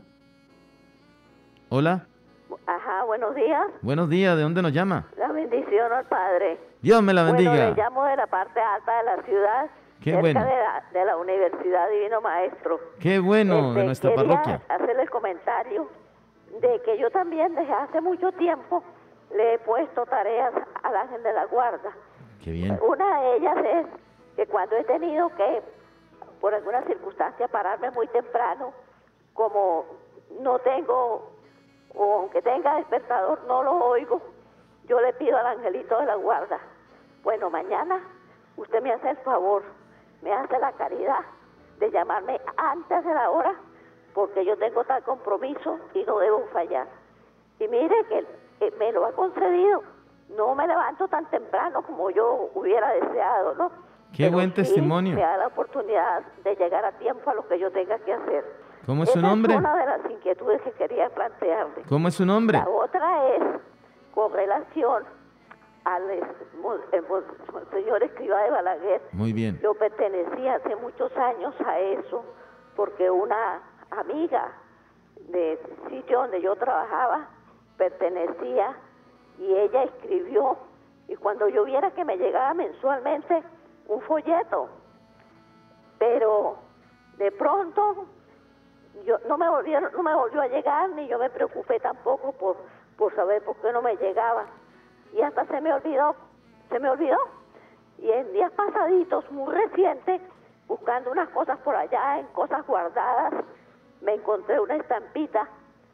Hola.
Ajá, buenos días.
Buenos días, ¿de dónde nos llama?
La bendición al Padre.
Dios me la bendiga.
Bueno, le llamo de la parte alta de la ciudad
Qué
cerca
bueno.
de la Universidad Divino Maestro.
Qué bueno de nuestra
Quería
parroquia.
hacerle el comentario de que yo también desde hace mucho tiempo le he puesto tareas al Ángel de la Guarda.
Qué bien.
Una de ellas es que cuando he tenido que, por alguna circunstancia, pararme muy temprano, como no tengo, o aunque tenga despertador, no lo oigo, yo le pido al Angelito de la Guarda, bueno, mañana usted me hace el favor, me hace la caridad de llamarme antes de la hora, porque yo tengo tal compromiso y no debo fallar. Y mire que me lo ha concedido. No me levanto tan temprano como yo hubiera deseado, ¿no?
Qué
Pero
buen
sí
testimonio.
me da la oportunidad de llegar a tiempo a lo que yo tenga que hacer.
¿Cómo es su
Esa
nombre?
es una de las inquietudes que quería plantearle.
¿Cómo es su nombre?
La otra es con relación al Monseñor Escrivá de Balaguer.
Muy bien.
Yo pertenecía hace muchos años a eso porque una amiga del sitio donde yo trabajaba pertenecía y ella escribió, y cuando yo viera que me llegaba mensualmente un folleto, pero de pronto no me volvió a llegar, ni yo me preocupé tampoco por saber por qué no me llegaba, y hasta se me olvidó, y en días pasaditos, muy recientes, buscando unas cosas por allá, en cosas guardadas, me encontré una estampita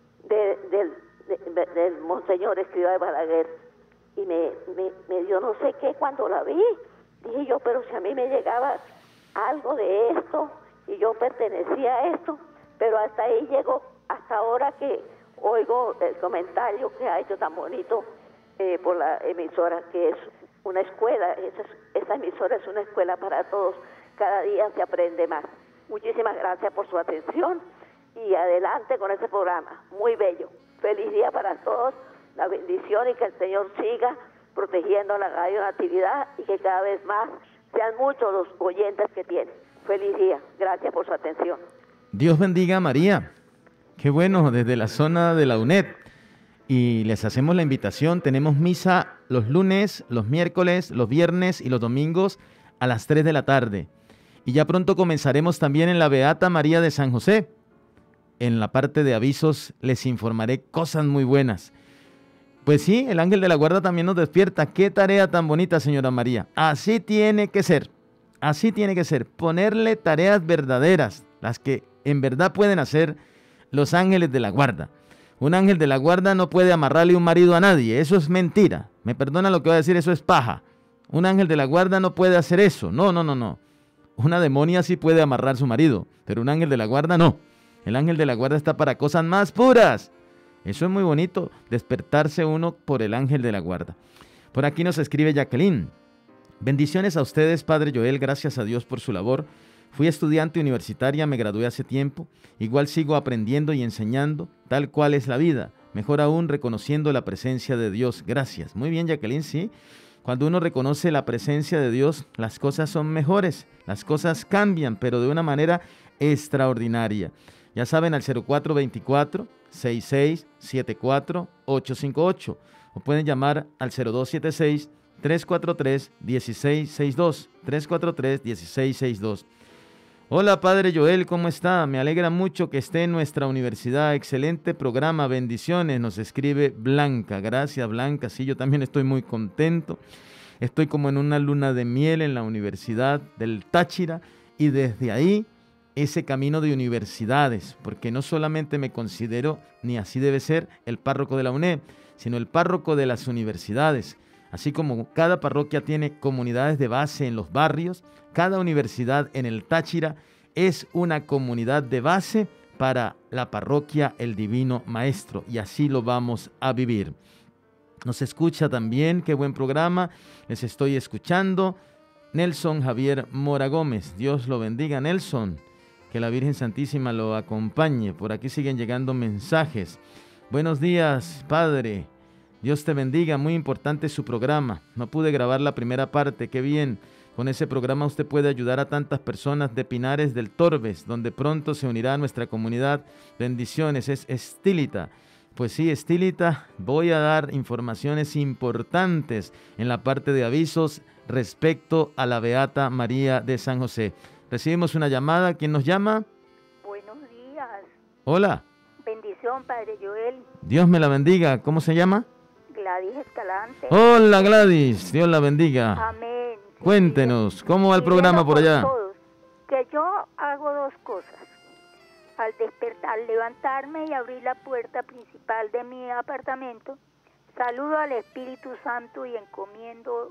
del Monseñor Escrivá de Balaguer, y me dio no sé qué cuando la vi. Dije yo, pero si a mí me llegaba algo de esto y yo pertenecía a esto, pero hasta ahí llegó, hasta ahora que oigo el comentario que ha hecho tan bonito por la emisora, que es una escuela. Esa emisora es una escuela para todos, cada día se aprende más. Muchísimas gracias por su atención y adelante con ese programa, muy bello. Feliz día para todos, la bendición, y que el Señor siga protegiendo la Radio Natividad y que cada vez más sean muchos los oyentes que tiene. Feliz día, gracias por su atención.
Dios bendiga a María. Qué bueno, desde la zona de la UNED. Y les hacemos la invitación, tenemos misa los lunes, los miércoles, los viernes y los domingos a las 3 de la tarde. Y ya pronto comenzaremos también en la Beata María de San José. En la parte de avisos les informaré cosas muy buenas. Pues sí, el ángel de la guarda también nos despierta. Qué tarea tan bonita, señora María. Así tiene que ser. Así tiene que ser. Ponerle tareas verdaderas, las que en verdad pueden hacer los ángeles de la guarda. Un ángel de la guarda no puede amarrarle un marido a nadie. Eso es mentira. Me perdona lo que voy a decir, eso es paja. Un ángel de la guarda no puede hacer eso. No. Una demonia sí puede amarrar a su marido, pero un ángel de la guarda no. El ángel de la guarda está para cosas más puras. Eso es muy bonito, despertarse uno por el ángel de la guarda. Por aquí nos escribe Jacqueline. Bendiciones a ustedes, Padre Joel, gracias a Dios por su labor. Fui estudiante universitaria, me gradué hace tiempo. Igual sigo aprendiendo y enseñando, tal cual es la vida. Mejor aún, reconociendo la presencia de Dios. Gracias. Muy bien, Jacqueline, sí. Cuando uno reconoce la presencia de Dios, las cosas son mejores, las cosas cambian, pero de una manera extraordinaria. Ya saben, al 0424-6674-858 o pueden llamar al 0276-343-1662, 343-1662. Hola, Padre Joel, ¿cómo está? Me alegra mucho que esté en nuestra universidad. Excelente programa, bendiciones, nos escribe Blanca. Gracias, Blanca. Sí, yo también estoy muy contento. Estoy como en una luna de miel en la Universidad del Táchira y desde ahí ese camino de universidades, porque no solamente me considero, ni así debe ser, el párroco de la UNED, sino el párroco de las universidades. Así como cada parroquia tiene comunidades de base en los barrios, cada universidad en el Táchira es una comunidad de base para la parroquia El Divino Maestro, y así lo vamos a vivir. Nos escucha también, qué buen programa, les estoy escuchando, Nelson Javier Mora Gómez. Dios lo bendiga, Nelson. Que la Virgen Santísima lo acompañe. Por aquí siguen llegando mensajes. Buenos días, Padre. Dios te bendiga. Muy importante su programa. No pude grabar la primera parte. Qué bien. Con ese programa usted puede ayudar a tantas personas de Pinares del Torbes, donde pronto se unirá a nuestra comunidad. Bendiciones. Es Estílita. Pues sí, Estílita, voy a dar informaciones importantes en la parte de avisos respecto a la Beata María de San José. Recibimos una llamada. ¿Quién nos llama?
Buenos días.
Hola.
Bendición, Padre Joel.
Dios me la bendiga. ¿Cómo se llama?
Gladys Escalante.
Hola Gladys, Dios la bendiga.
Amén.
Cuéntenos, ¿cómo va el programa por allá?
Todos, que yo hago dos cosas. Al despertar, al levantarme y abrir la puerta principal de mi apartamento, saludo al Espíritu Santo y encomiendo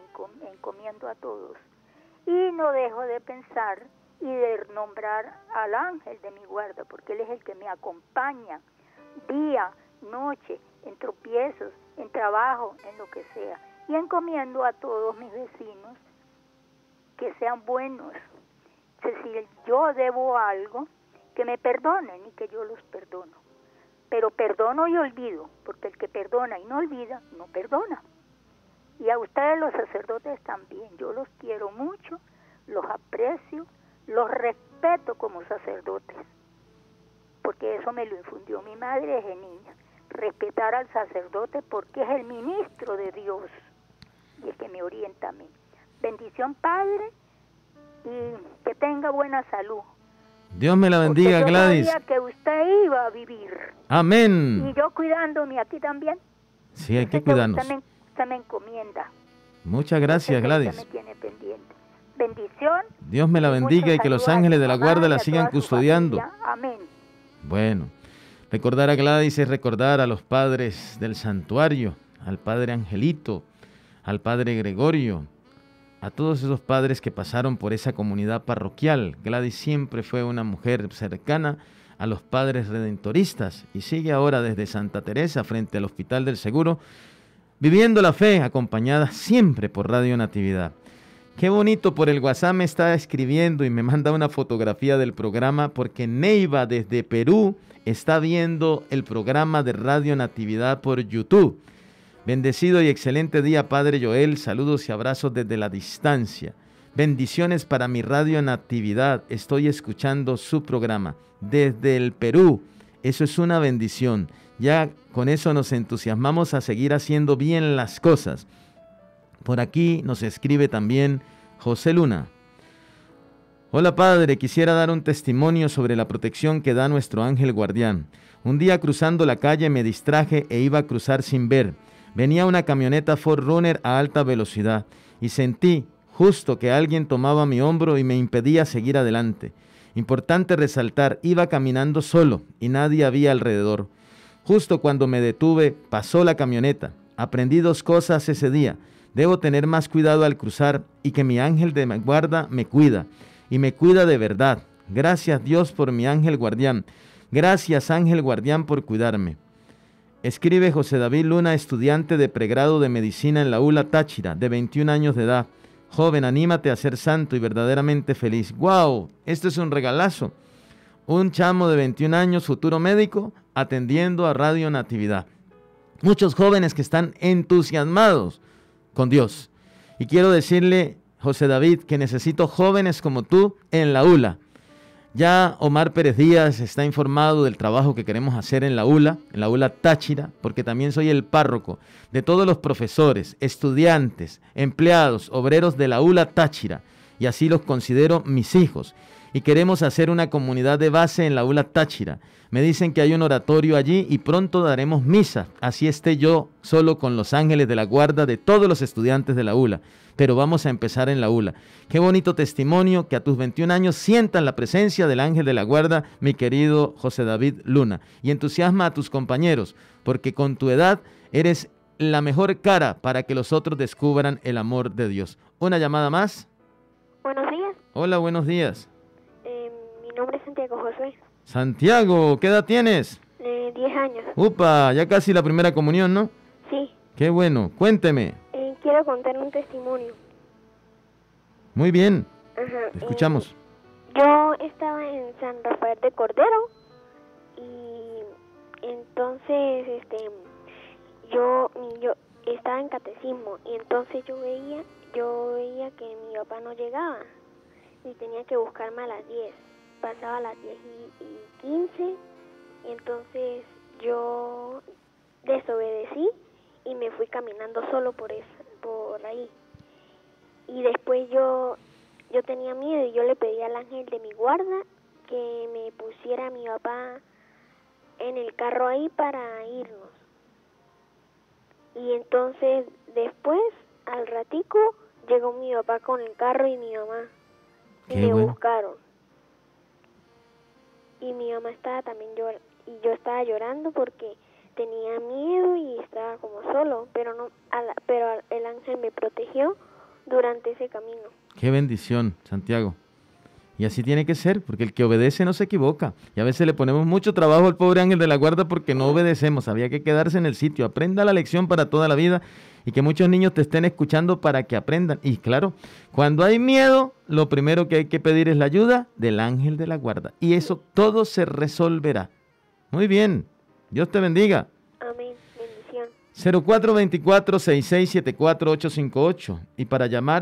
a todos. Y no dejo de pensar y de nombrar al ángel de mi guarda, porque él es el que me acompaña día, noche, en tropiezos, en trabajo, en lo que sea. Y encomiendo a todos mis vecinos que sean buenos. Si yo debo algo, que me perdonen y que yo los perdono. Pero perdono y olvido, porque el que perdona y no olvida, no perdona. Y a ustedes los sacerdotes también, yo los quiero mucho, los aprecio, los respeto como sacerdotes, porque eso me lo infundió mi madre desde niña, respetar al sacerdote porque es el ministro de Dios y el que me orienta a mí. Bendición, Padre, y que tenga buena salud.
Dios me la bendiga,
porque yo
Gladys.
sabía que usted iba a vivir.
Amén.
Y yo cuidándome aquí también.
Sí, hay que cuidarnos.
Usted me encomienda.
Muchas gracias, Gladys.
Usted me tiene pendiente. Bendición.
Dios me la bendiga y que los ángeles de la guarda la sigan custodiando.
Amén.
Bueno, recordar a Gladys es recordar a los padres del santuario, al padre Angelito, al padre Gregorio, a todos esos padres que pasaron por esa comunidad parroquial. Gladys siempre fue una mujer cercana a los padres redentoristas y sigue ahora desde Santa Teresa frente al Hospital del Seguro, viviendo la fe, acompañada siempre por Radio Natividad. Qué bonito, por el WhatsApp me está escribiendo y me manda una fotografía del programa porque Neiva desde Perú está viendo el programa de Radio Natividad por YouTube. Bendecido y excelente día, Padre Joel. Saludos y abrazos desde la distancia. Bendiciones para mi Radio Natividad. Estoy escuchando su programa desde el Perú. Eso es una bendición. Ya con eso nos entusiasmamos a seguir haciendo bien las cosas. Por aquí nos escribe también José Luna. Hola Padre, quisiera dar un testimonio sobre la protección que da nuestro ángel guardián. Un día cruzando la calle me distraje e iba a cruzar sin ver. Venía una camioneta 4Runner a alta velocidad y sentí justo que alguien tomaba mi hombro y me impedía seguir adelante. Importante resaltar, iba caminando solo y nadie había alrededor. Justo cuando me detuve, pasó la camioneta. Aprendí dos cosas ese día. Debo tener más cuidado al cruzar y que mi ángel de guarda me cuida. Y me cuida de verdad. Gracias Dios por mi ángel guardián. Gracias ángel guardián por cuidarme. Escribe José David Luna, estudiante de pregrado de medicina en la ULA Táchira, de 21 años de edad. Joven, anímate a ser santo y verdaderamente feliz. ¡Wow! Esto es un regalazo. Un chamo de 21 años, futuro médico, atendiendo a Radio Natividad. Muchos jóvenes que están entusiasmados con Dios. Y quiero decirle, José David, que necesito jóvenes como tú en la ULA. Ya Omar Pérez Díaz está informado del trabajo que queremos hacer en la ULA Táchira, porque también soy el párroco de todos los profesores, estudiantes, empleados, obreros de la ULA Táchira, y así los considero mis hijos. Y queremos hacer una comunidad de base en la ULA Táchira. Me dicen que hay un oratorio allí y pronto daremos misa, así esté yo solo con los ángeles de la guarda de todos los estudiantes de la ULA. Pero vamos a empezar en la ULA. Qué bonito testimonio que a tus 21 años sientan la presencia del ángel de la guarda, mi querido José David Luna. Y entusiasma a tus compañeros, porque con tu edad eres la mejor cara para que los otros descubran el amor de Dios. Una llamada más.
Buenos días.
Hola, buenos días.
Mi nombre es Santiago José.
Santiago, ¿qué edad tienes?
10 años.
Upa, ya casi la primera comunión, ¿no?
Sí.
Qué bueno, cuénteme.
Quiero contar un testimonio.
Muy bien.
Ajá.
Escuchamos.
Yo estaba en San Rafael de Cordero y entonces yo estaba en catecismo y entonces yo veía que mi papá no llegaba y tenía que buscarme a las 10. Pasaba a las 10:15 y entonces yo desobedecí y me fui caminando solo por ahí. Y después yo tenía miedo y yo le pedí al ángel de mi guarda que me pusiera a mi papá en el carro ahí para irnos. Y entonces después, al ratico, llegó mi papá con el carro y mi mamá. Y me buscaron. Y mi mamá estaba también llorando. Y yo estaba llorando porque tenía miedo y estaba como solo. Pero el ángel me protegió durante ese camino.
Qué bendición, Santiago. Y así tiene que ser, porque el que obedece no se equivoca. Y a veces le ponemos mucho trabajo al pobre ángel de la guarda porque no obedecemos. Había que quedarse en el sitio. Aprenda la lección para toda la vida y que muchos niños te estén escuchando para que aprendan. Y claro, cuando hay miedo, lo primero que hay que pedir es la ayuda del ángel de la guarda. Y eso todo se resolverá. Muy bien. Dios te bendiga.
Amén. Bendición.
0424-6674-858 y para llamar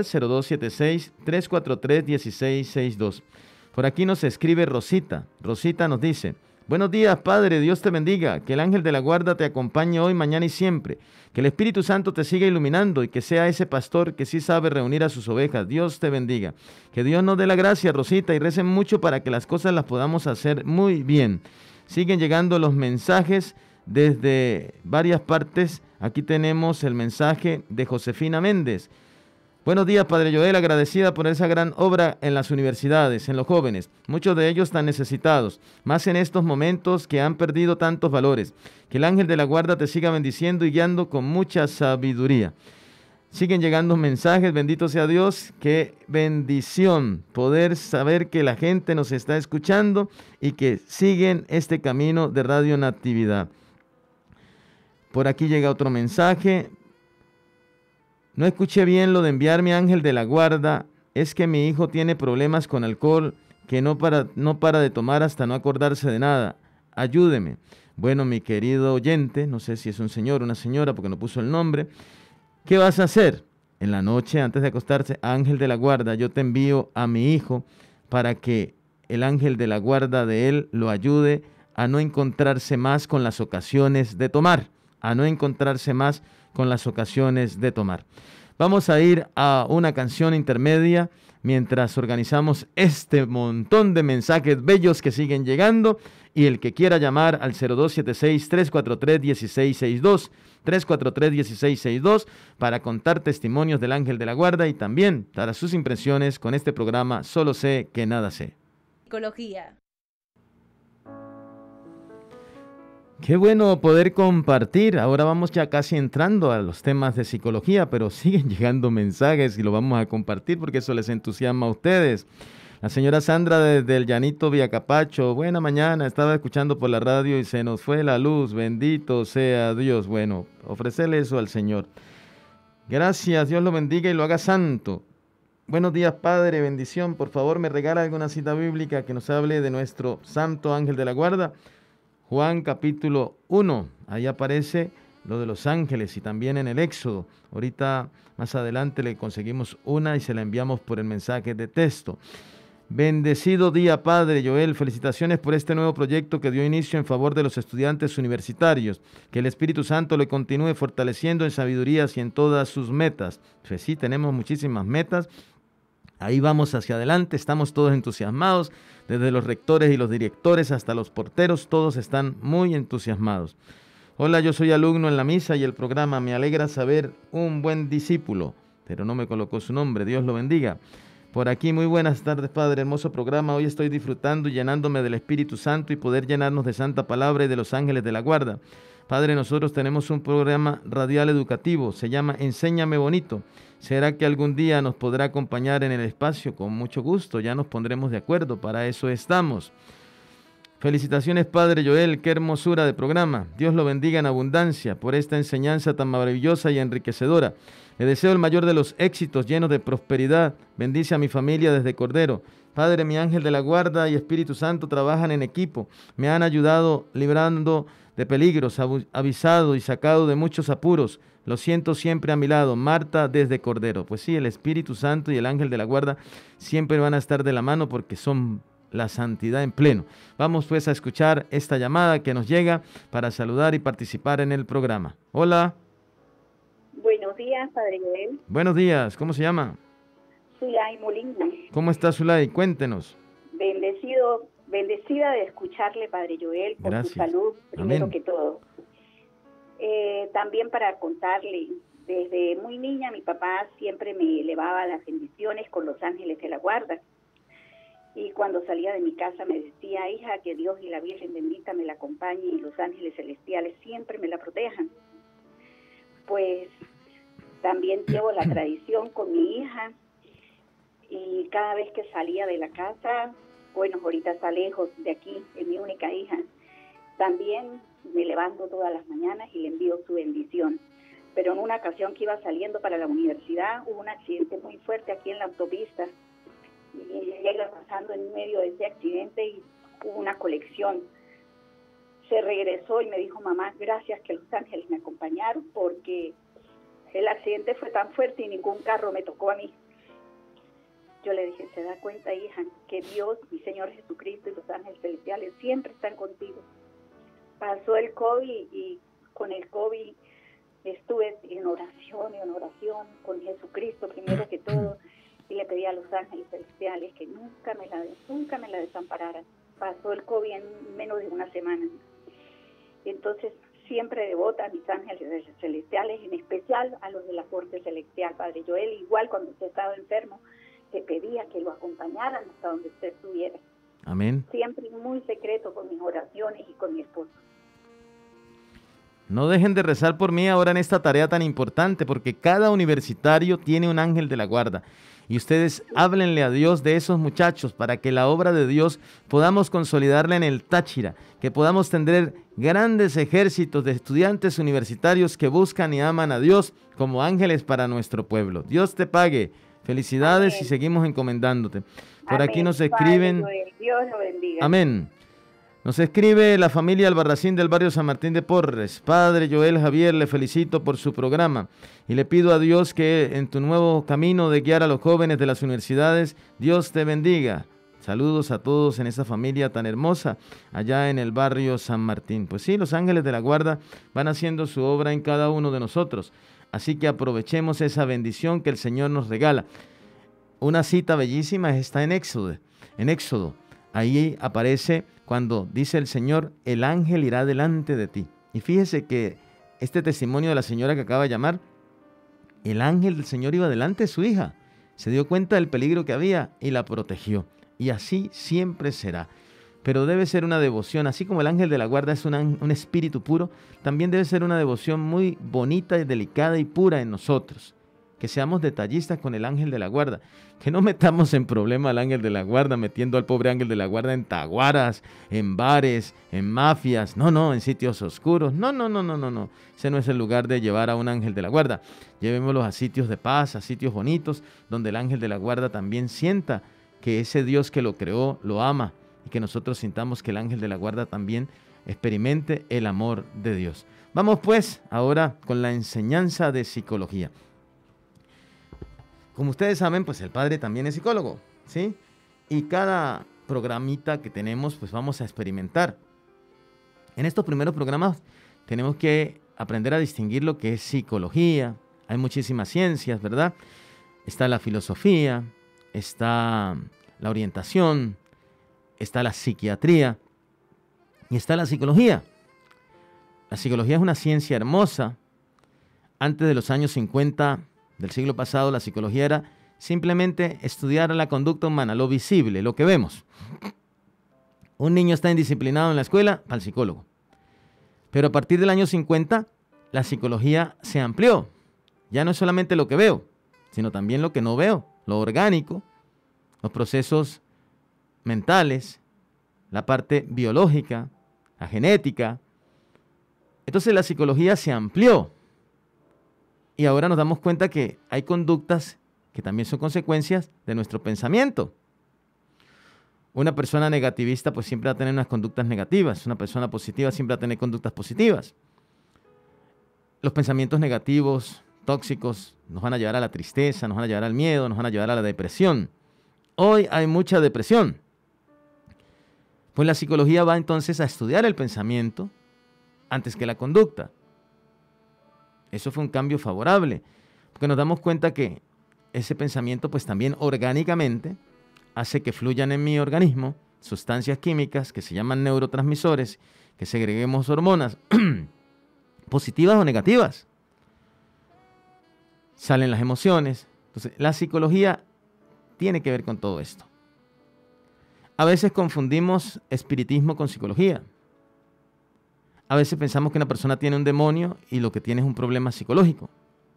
0276-343-1662. Por aquí nos escribe Rosita. Rosita nos dice: buenos días, Padre, Dios te bendiga, que el ángel de la guarda te acompañe hoy, mañana y siempre, que el Espíritu Santo te siga iluminando y que sea ese pastor que sí sabe reunir a sus ovejas. Dios te bendiga. Que Dios nos dé la gracia, Rosita, y recen mucho para que las cosas las podamos hacer muy bien. Siguen llegando los mensajes desde varias partes. Aquí tenemos el mensaje de Josefina Méndez. Buenos días, Padre Joel, agradecida por esa gran obra en las universidades, en los jóvenes, muchos de ellos tan necesitados, más en estos momentos que han perdido tantos valores. Que el ángel de la guarda te siga bendiciendo y guiando con mucha sabiduría. Siguen llegando mensajes, bendito sea Dios, qué bendición poder saber que la gente nos está escuchando y que siguen este camino de Radio Natividad. Por aquí llega otro mensaje. No escuché bien lo de enviarme ángel de la guarda. Es que mi hijo tiene problemas con alcohol, que no para de tomar hasta no acordarse de nada. Ayúdeme. Bueno, mi querido oyente, no sé si es un señor o una señora porque no puso el nombre. ¿Qué vas a hacer? En la noche, antes de acostarse, ángel de la guarda, yo te envío a mi hijo para que el ángel de la guarda de él lo ayude a no encontrarse más con las ocasiones de tomar. A no encontrarse más con las ocasiones de tomar. Vamos a ir a una canción intermedia mientras organizamos este montón de mensajes bellos que siguen llegando, y el que quiera llamar al 0276-343-1662, 343-1662, para contar testimonios del ángel de la guarda y también dar sus impresiones con este programa Solo sé que nada sé.
Psicología.
Qué bueno poder compartir. Ahora vamos ya casi entrando a los temas de psicología, pero siguen llegando mensajes y lo vamos a compartir porque eso les entusiasma a ustedes. La señora Sandra desde el Llanito Villacapacho, buena mañana, estaba escuchando por la radio y se nos fue la luz, bendito sea Dios. Bueno, ofrecerle eso al Señor. Gracias, Dios lo bendiga y lo haga santo. Buenos días, Padre, bendición. Por favor, me regala alguna cita bíblica que nos hable de nuestro santo ángel de la guarda. Juan capítulo 1, ahí aparece lo de los ángeles y también en el Éxodo. Ahorita más adelante le conseguimos una y se la enviamos por el mensaje de texto. Bendecido día, Padre Joel. Felicitaciones por este nuevo proyecto que dio inicio en favor de los estudiantes universitarios. Que el Espíritu Santo le continúe fortaleciendo en sabidurías y en todas sus metas. Pues sí, tenemos muchísimas metas. Ahí vamos hacia adelante, estamos todos entusiasmados, desde los rectores y los directores hasta los porteros, todos están muy entusiasmados. Hola, yo soy alumno en la misa y el programa, me alegra saber un buen discípulo, pero no me colocó su nombre, Dios lo bendiga. Por aquí, muy buenas tardes, Padre, hermoso programa, hoy estoy disfrutando y llenándome del Espíritu Santo y poder llenarnos de santa palabra y de los ángeles de la guarda. Padre, nosotros tenemos un programa radial educativo, se llama Enséñame Bonito. ¿Será que algún día nos podrá acompañar en el espacio? Con mucho gusto, ya nos pondremos de acuerdo, para eso estamos. Felicitaciones, Padre Joel, qué hermosura de programa. Dios lo bendiga en abundancia por esta enseñanza tan maravillosa y enriquecedora. Le deseo el mayor de los éxitos, llenos de prosperidad. Bendice a mi familia desde Cordero. Padre, mi ángel de la guarda y Espíritu Santo trabajan en equipo. Me han ayudado librando de peligros, avisado y sacado de muchos apuros. Lo siento siempre a mi lado, Marta desde Cordero. Pues sí, el Espíritu Santo y el ángel de la guarda siempre van a estar de la mano porque son la santidad en pleno. Vamos pues a escuchar esta llamada que nos llega para saludar y participar en el programa. Hola.
Buenos días, Padre Joel.
Buenos días, ¿cómo se llama?
Zulay Molina.
¿Cómo está, Zulay? Cuéntenos.
Bendecida de escucharle, Padre Joel, por
Gracias.
su salud, primero
Amén.
que todo. También para contarle, desde muy niña mi papá siempre me elevaba las bendiciones con los ángeles de la guarda. Y cuando salía de mi casa me decía, hija, que Dios y la Virgen bendita me la acompañen y los ángeles celestiales siempre me la protejan. Pues también llevo la tradición con mi hija y cada vez que salía de la casa, bueno, ahorita está lejos de aquí, es mi única hija, también me levanto todas las mañanas y le envío su bendición. Pero en una ocasión que iba saliendo para la universidad, hubo un accidente muy fuerte aquí en la autopista. Y ella iba pasando en medio de ese accidente y hubo una colección. Se regresó y me dijo, mamá, gracias que los ángeles me acompañaron porque el accidente fue tan fuerte y ningún carro me tocó a mí. Yo le dije, ¿se da cuenta, hija, que Dios, mi Señor Jesucristo y los ángeles celestiales siempre están contigo? Pasó el COVID y con el COVID estuve en oración con Jesucristo primero que todo. Y le pedí a los ángeles celestiales que nunca me la desampararan. Pasó el COVID en menos de una semana. Entonces, siempre devota a mis ángeles celestiales, en especial a los de la corte celestial, Padre Joel. Igual cuando usted estaba enfermo, te pedía que lo acompañaran hasta donde usted estuviera.
Amén.
Siempre muy secreto con mis oraciones y con mi esposo.
No dejen de rezar por mí ahora en esta tarea tan importante, porque cada universitario tiene un ángel de la guarda. Y ustedes háblenle a Dios de esos muchachos para que la obra de Dios podamos consolidarla en el Táchira, que podamos tener grandes ejércitos de estudiantes universitarios que buscan y aman a Dios como ángeles para nuestro pueblo. Dios te pague. Felicidades. Amén. Y seguimos encomendándote. Por
Amén.
Aquí nos escriben.
Padre, Dios lo bendiga.
Amén. Nos escribe la familia Albarracín del barrio San Martín de Porres. Padre Joel Javier, le felicito por su programa y le pido a Dios que en tu nuevo camino de guiar a los jóvenes de las universidades, Dios te bendiga. Saludos a todos en esa familia tan hermosa allá en el barrio San Martín. Pues sí, los ángeles de la guarda van haciendo su obra en cada uno de nosotros. Así que aprovechemos esa bendición que el Señor nos regala. Una cita bellísima está en Éxodo. Ahí aparece cuando dice el Señor, el ángel irá delante de ti. Y fíjese que este testimonio de la señora que acaba de llamar, el ángel del Señor iba delante de su hija. Se dio cuenta del peligro que había y la protegió. Y así siempre será. Pero debe ser una devoción, así como el ángel de la guarda es un espíritu puro, también debe ser una devoción muy bonita y delicada y pura en nosotros. Que seamos detallistas con el ángel de la guarda, que no metamos en problema al ángel de la guarda, metiendo al pobre ángel de la guarda en taguaras, en bares, en mafias, no, en sitios oscuros, no. Ese no es el lugar de llevar a un ángel de la guarda. Llevémoslos a sitios de paz, a sitios bonitos, donde el ángel de la guarda también sienta que ese Dios que lo creó lo ama y que nosotros sintamos que el ángel de la guarda también experimente el amor de Dios. Vamos pues ahora con la enseñanza de psicología. Como ustedes saben, pues el padre también es psicólogo, ¿sí? Y cada programita que tenemos, pues vamos a experimentar. En estos primeros programas tenemos que aprender a distinguir lo que es psicología. Hay muchísimas ciencias, ¿verdad? Está la filosofía, está la orientación, está la psiquiatría y está la psicología. La psicología es una ciencia hermosa. Antes de los años 50 del siglo pasado, la psicología era simplemente estudiar la conducta humana, lo visible, lo que vemos. Un niño está indisciplinado en la escuela, al psicólogo. Pero a partir del año 50, la psicología se amplió. Ya no es solamente lo que veo, sino también lo que no veo, lo orgánico, los procesos mentales, la parte biológica, la genética. Entonces la psicología se amplió. Y ahora nos damos cuenta que hay conductas que también son consecuencias de nuestro pensamiento. Una persona negativista pues siempre va a tener unas conductas negativas. Una persona positiva siempre va a tener conductas positivas. Los pensamientos negativos, tóxicos, nos van a llevar a la tristeza, nos van a llevar al miedo, nos van a llevar a la depresión. Hoy hay mucha depresión. Pues la psicología va entonces a estudiar el pensamiento antes que la conducta. Eso fue un cambio favorable, porque nos damos cuenta que ese pensamiento pues también orgánicamente hace que fluyan en mi organismo sustancias químicas que se llaman neurotransmisores, que segreguemos hormonas positivas o negativas. Salen las emociones. Entonces, la psicología tiene que ver con todo esto. A veces confundimos espiritismo con psicología. A veces pensamos que una persona tiene un demonio y lo que tiene es un problema psicológico.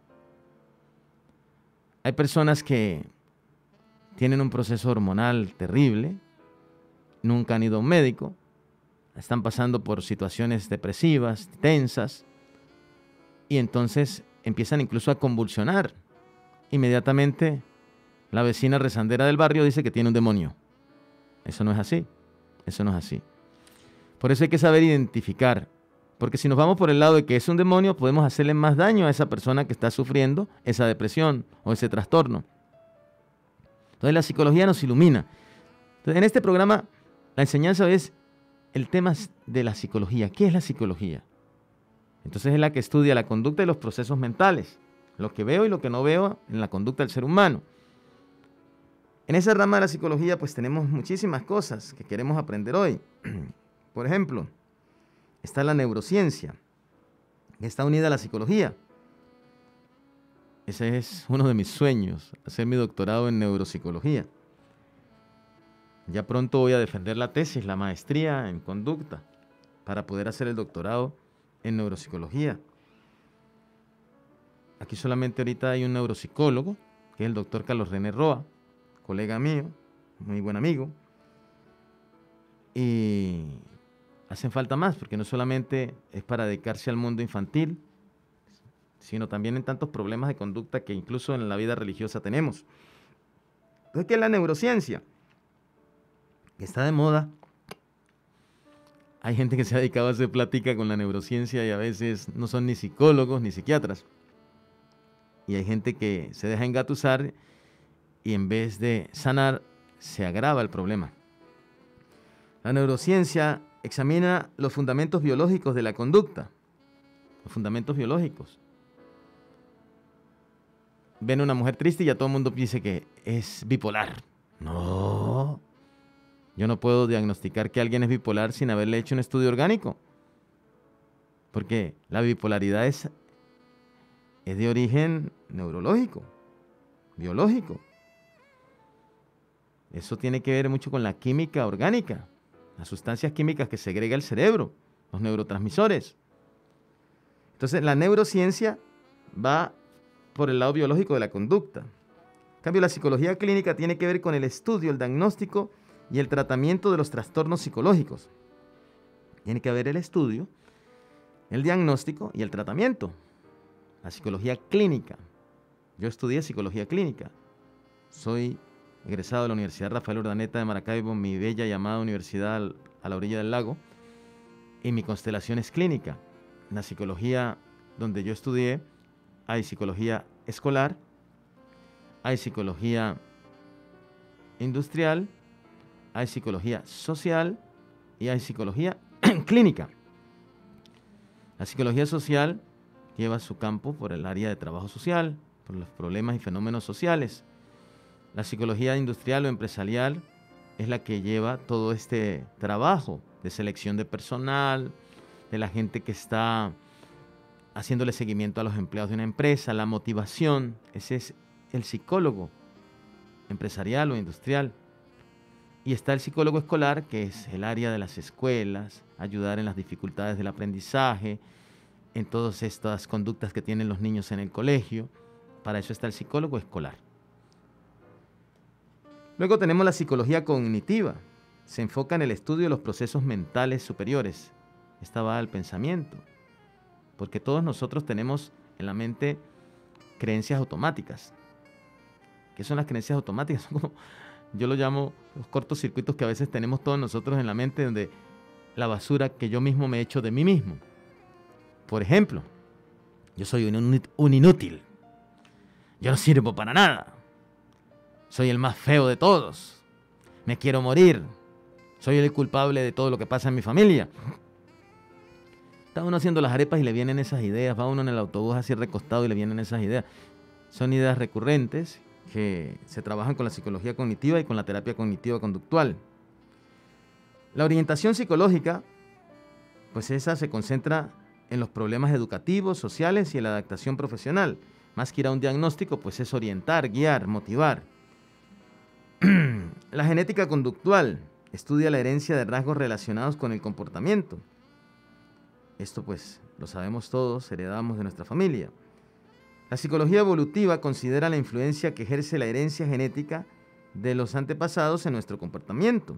Hay personas que tienen un proceso hormonal terrible, nunca han ido a un médico, están pasando por situaciones depresivas, tensas, y entonces empiezan incluso a convulsionar. Inmediatamente la vecina rezandera del barrio dice que tiene un demonio. Eso no es así, eso no es así. Por eso hay que saber identificar, porque si nos vamos por el lado de que es un demonio, podemos hacerle más daño a esa persona que está sufriendo esa depresión o ese trastorno. Entonces la psicología nos ilumina. Entonces, en este programa la enseñanza es el tema de la psicología. ¿Qué es la psicología? Entonces es la que estudia la conducta y los procesos mentales, lo que veo y lo que no veo en la conducta del ser humano. En esa rama de la psicología pues tenemos muchísimas cosas que queremos aprender hoy. Por ejemplo, está la neurociencia, que está unida a la psicología. Ese es uno de mis sueños, hacer mi doctorado en neuropsicología. Ya pronto voy a defender la tesis, la maestría en conducta, para poder hacer el doctorado en neuropsicología. Aquí solamente ahorita hay un neuropsicólogo, que es el doctor Carlos René Roa, colega mío, muy buen amigo. Y hacen falta más, porque no solamente es para dedicarse al mundo infantil, sino también en tantos problemas de conducta que incluso en la vida religiosa tenemos. Entonces, ¿qué es la neurociencia? Que está de moda. Hay gente que se ha dedicado a hacer plática con la neurociencia y a veces no son ni psicólogos ni psiquiatras. Y hay gente que se deja engatusar y en vez de sanar, se agrava el problema. La neurociencia examina los fundamentos biológicos de la conducta. Los fundamentos biológicos. Ven a una mujer triste y ya todo el mundo dice que es bipolar. No. Yo no puedo diagnosticar que alguien es bipolar sin haberle hecho un estudio orgánico. Porque la bipolaridad es de origen neurológico, biológico. Eso tiene que ver mucho con la química orgánica, las sustancias químicas que segrega el cerebro, los neurotransmisores. Entonces, la neurociencia va por el lado biológico de la conducta. En cambio, la psicología clínica tiene que ver con el estudio, el diagnóstico y el tratamiento de los trastornos psicológicos. Tiene que haber el estudio, el diagnóstico y el tratamiento. La psicología clínica. Yo estudié psicología clínica. Soy egresado de la Universidad Rafael Urdaneta de Maracaibo, mi bella y amada universidad a la orilla del lago, y mi constelación es clínica. En la psicología donde yo estudié hay psicología escolar, hay psicología industrial, hay psicología social y hay psicología clínica. La psicología social lleva su campo por el área de trabajo social, por los problemas y fenómenos sociales. La psicología industrial o empresarial es la que lleva todo este trabajo de selección de personal, de la gente que está haciéndole seguimiento a los empleados de una empresa, la motivación. Ese es el psicólogo empresarial o industrial. Y está el psicólogo escolar, que es el área de las escuelas, ayudar en las dificultades del aprendizaje, en todas estas conductas que tienen los niños en el colegio. Para eso está el psicólogo escolar. Luego tenemos la psicología cognitiva. Se enfoca en el estudio de los procesos mentales superiores. Esta va al pensamiento. Porque todos nosotros tenemos en la mente creencias automáticas. ¿Qué son las creencias automáticas? Son como, yo lo llamo los cortocircuitos que a veces tenemos todos nosotros en la mente, donde la basura que yo mismo me echo de mí mismo. Por ejemplo, yo soy un inútil. Yo no sirvo para nada. Soy el más feo de todos. Me quiero morir. Soy el culpable de todo lo que pasa en mi familia. Está uno haciendo las arepas y le vienen esas ideas. Va uno en el autobús así recostado y le vienen esas ideas. Son ideas recurrentes que se trabajan con la psicología cognitiva y con la terapia cognitiva conductual. La orientación psicológica, pues esa se concentra en los problemas educativos, sociales y en la adaptación profesional. Más que ir a un diagnóstico, pues es orientar, guiar, motivar. La genética conductual estudia la herencia de rasgos relacionados con el comportamiento. Esto pues lo sabemos todos, heredamos de nuestra familia. La psicología evolutiva considera la influencia que ejerce la herencia genética de los antepasados en nuestro comportamiento.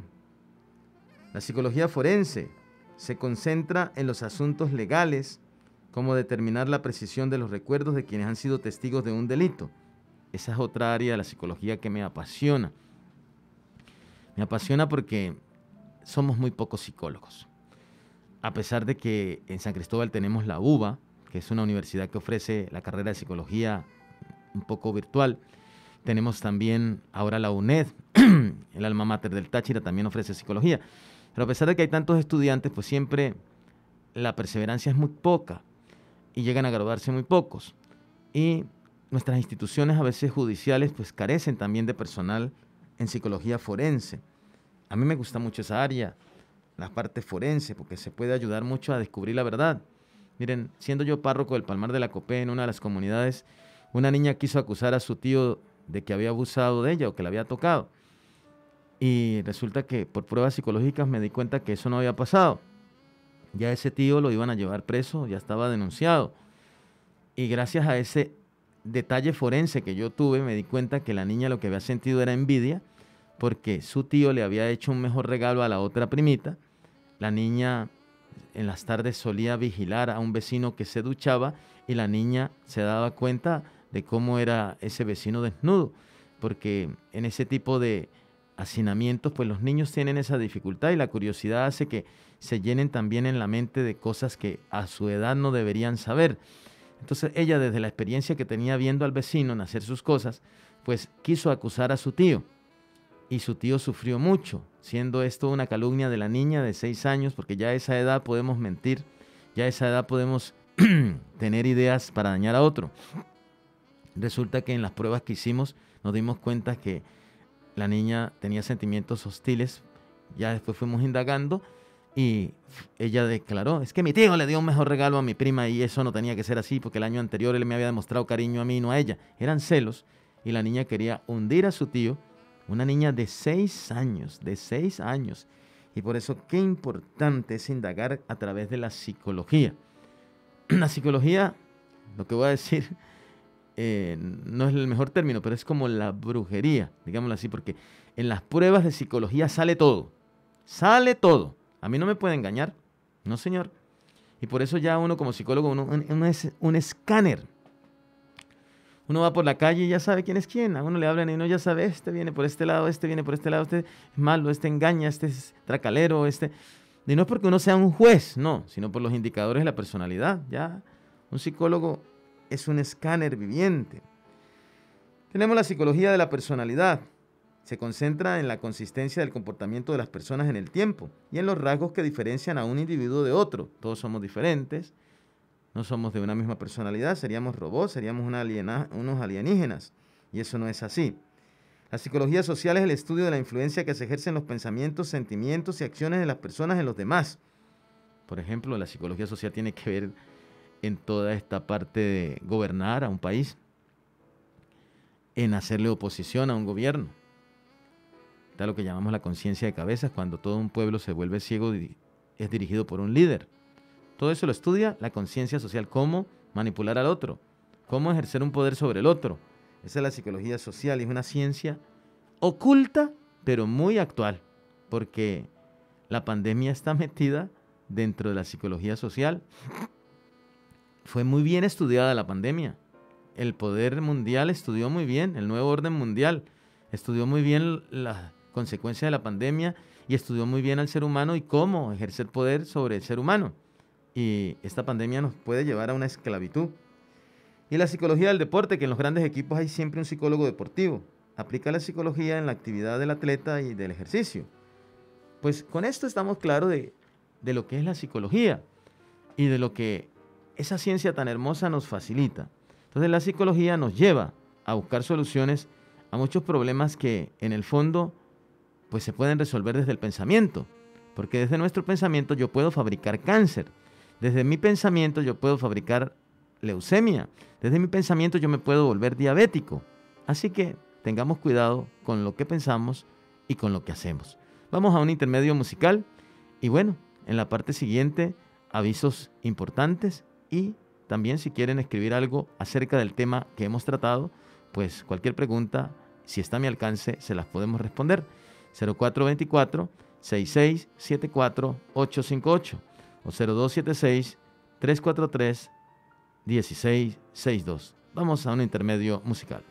La psicología forense se concentra en los asuntos legales, como determinar la precisión de los recuerdos de quienes han sido testigos de un delito. Esa es otra área de la psicología que me apasiona. Me apasiona porque somos muy pocos psicólogos. A pesar de que en San Cristóbal tenemos la UBA, que es una universidad que ofrece la carrera de psicología un poco virtual, tenemos también ahora la UNED, el alma mater del Táchira también ofrece psicología. Pero a pesar de que hay tantos estudiantes, pues siempre la perseverancia es muy poca y llegan a graduarse muy pocos. Y nuestras instituciones a veces judiciales pues carecen también de personal en psicología forense. A mí me gusta mucho esa área, la parte forense, porque se puede ayudar mucho a descubrir la verdad. Miren, siendo yo párroco del Palmar de la Copé en una de las comunidades, una niña quiso acusar a su tío de que había abusado de ella o que la había tocado. Y resulta que por pruebas psicológicas me di cuenta que eso no había pasado. Ya ese tío lo iban a llevar preso, ya estaba denunciado. Y gracias a ese detalle forense que yo tuve, me di cuenta que la niña lo que había sentido era envidia, porque su tío le había hecho un mejor regalo a la otra primita. La niña en las tardes solía vigilar a un vecino que se duchaba y la niña se daba cuenta de cómo era ese vecino desnudo, porque en ese tipo de hacinamientos, pues los niños tienen esa dificultad y la curiosidad hace que se llenen también en la mente de cosas que a su edad no deberían saber. Entonces ella, desde la experiencia que tenía viendo al vecino en hacer sus cosas, pues quiso acusar a su tío. Y su tío sufrió mucho, siendo esto una calumnia de la niña de 6 años, porque ya a esa edad podemos mentir, ya a esa edad podemos tener ideas para dañar a otro. Resulta que en las pruebas que hicimos nos dimos cuenta que la niña tenía sentimientos hostiles, ya después fuimos indagando y ella declaró, es que mi tío le dio un mejor regalo a mi prima y eso no tenía que ser así porque el año anterior él me había demostrado cariño a mí y no a ella. Eran celos y la niña quería hundir a su tío, una niña de 6 años, y por eso qué importante es indagar a través de la psicología. La psicología, lo que voy a decir, no es el mejor término, pero es como la brujería, digámoslo así, porque en las pruebas de psicología sale todo. A mí no me puede engañar, no señor. Y por eso ya uno como psicólogo, uno es un escáner. Uno va por la calle y ya sabe quién es quién. A uno le hablan y uno ya sabe, este viene por este lado, este viene por este lado, este es malo, este engaña, este es tracalero, este... Y no es porque uno sea un juez, no, sino por los indicadores de la personalidad. Ya un psicólogo es un escáner viviente. Tenemos la psicología de la personalidad. Se concentra en la consistencia del comportamiento de las personas en el tiempo y en los rasgos que diferencian a un individuo de otro. Todos somos diferentes, no somos de una misma personalidad, seríamos robots, seríamos unos alienígenas, y eso no es así. La psicología social es el estudio de la influencia que se ejerce en los pensamientos, sentimientos y acciones de las personas en los demás. Por ejemplo, la psicología social tiene que ver en toda esta parte de gobernar a un país, en hacerle oposición a un gobierno. Está lo que llamamos la conciencia de cabezas, cuando todo un pueblo se vuelve ciego y es dirigido por un líder. Todo eso lo estudia la conciencia social, cómo manipular al otro, cómo ejercer un poder sobre el otro. Esa es la psicología social y es una ciencia oculta, pero muy actual, porque la pandemia está metida dentro de la psicología social. Fue muy bien estudiada la pandemia. El poder mundial estudió muy bien, el nuevo orden mundial estudió muy bien las consecuencias de la pandemia y estudió muy bien al ser humano y cómo ejercer poder sobre el ser humano. Y esta pandemia nos puede llevar a una esclavitud. Y la psicología del deporte, que en los grandes equipos hay siempre un psicólogo deportivo. Aplica la psicología en la actividad del atleta y del ejercicio. Pues con esto estamos claros de lo que es la psicología y de lo que esa ciencia tan hermosa nos facilita. Entonces la psicología nos lleva a buscar soluciones a muchos problemas que en el fondo pues se pueden resolver desde el pensamiento, porque desde nuestro pensamiento yo puedo fabricar cáncer, desde mi pensamiento yo puedo fabricar leucemia, desde mi pensamiento yo me puedo volver diabético. Así que tengamos cuidado con lo que pensamos y con lo que hacemos. Vamos a un intermedio musical y bueno, en la parte siguiente, avisos importantes y también si quieren escribir algo acerca del tema que hemos tratado, pues cualquier pregunta, si está a mi alcance, se las podemos responder. 0424-6674-858 o 0276-343-1662. Vamos a un intermedio musical.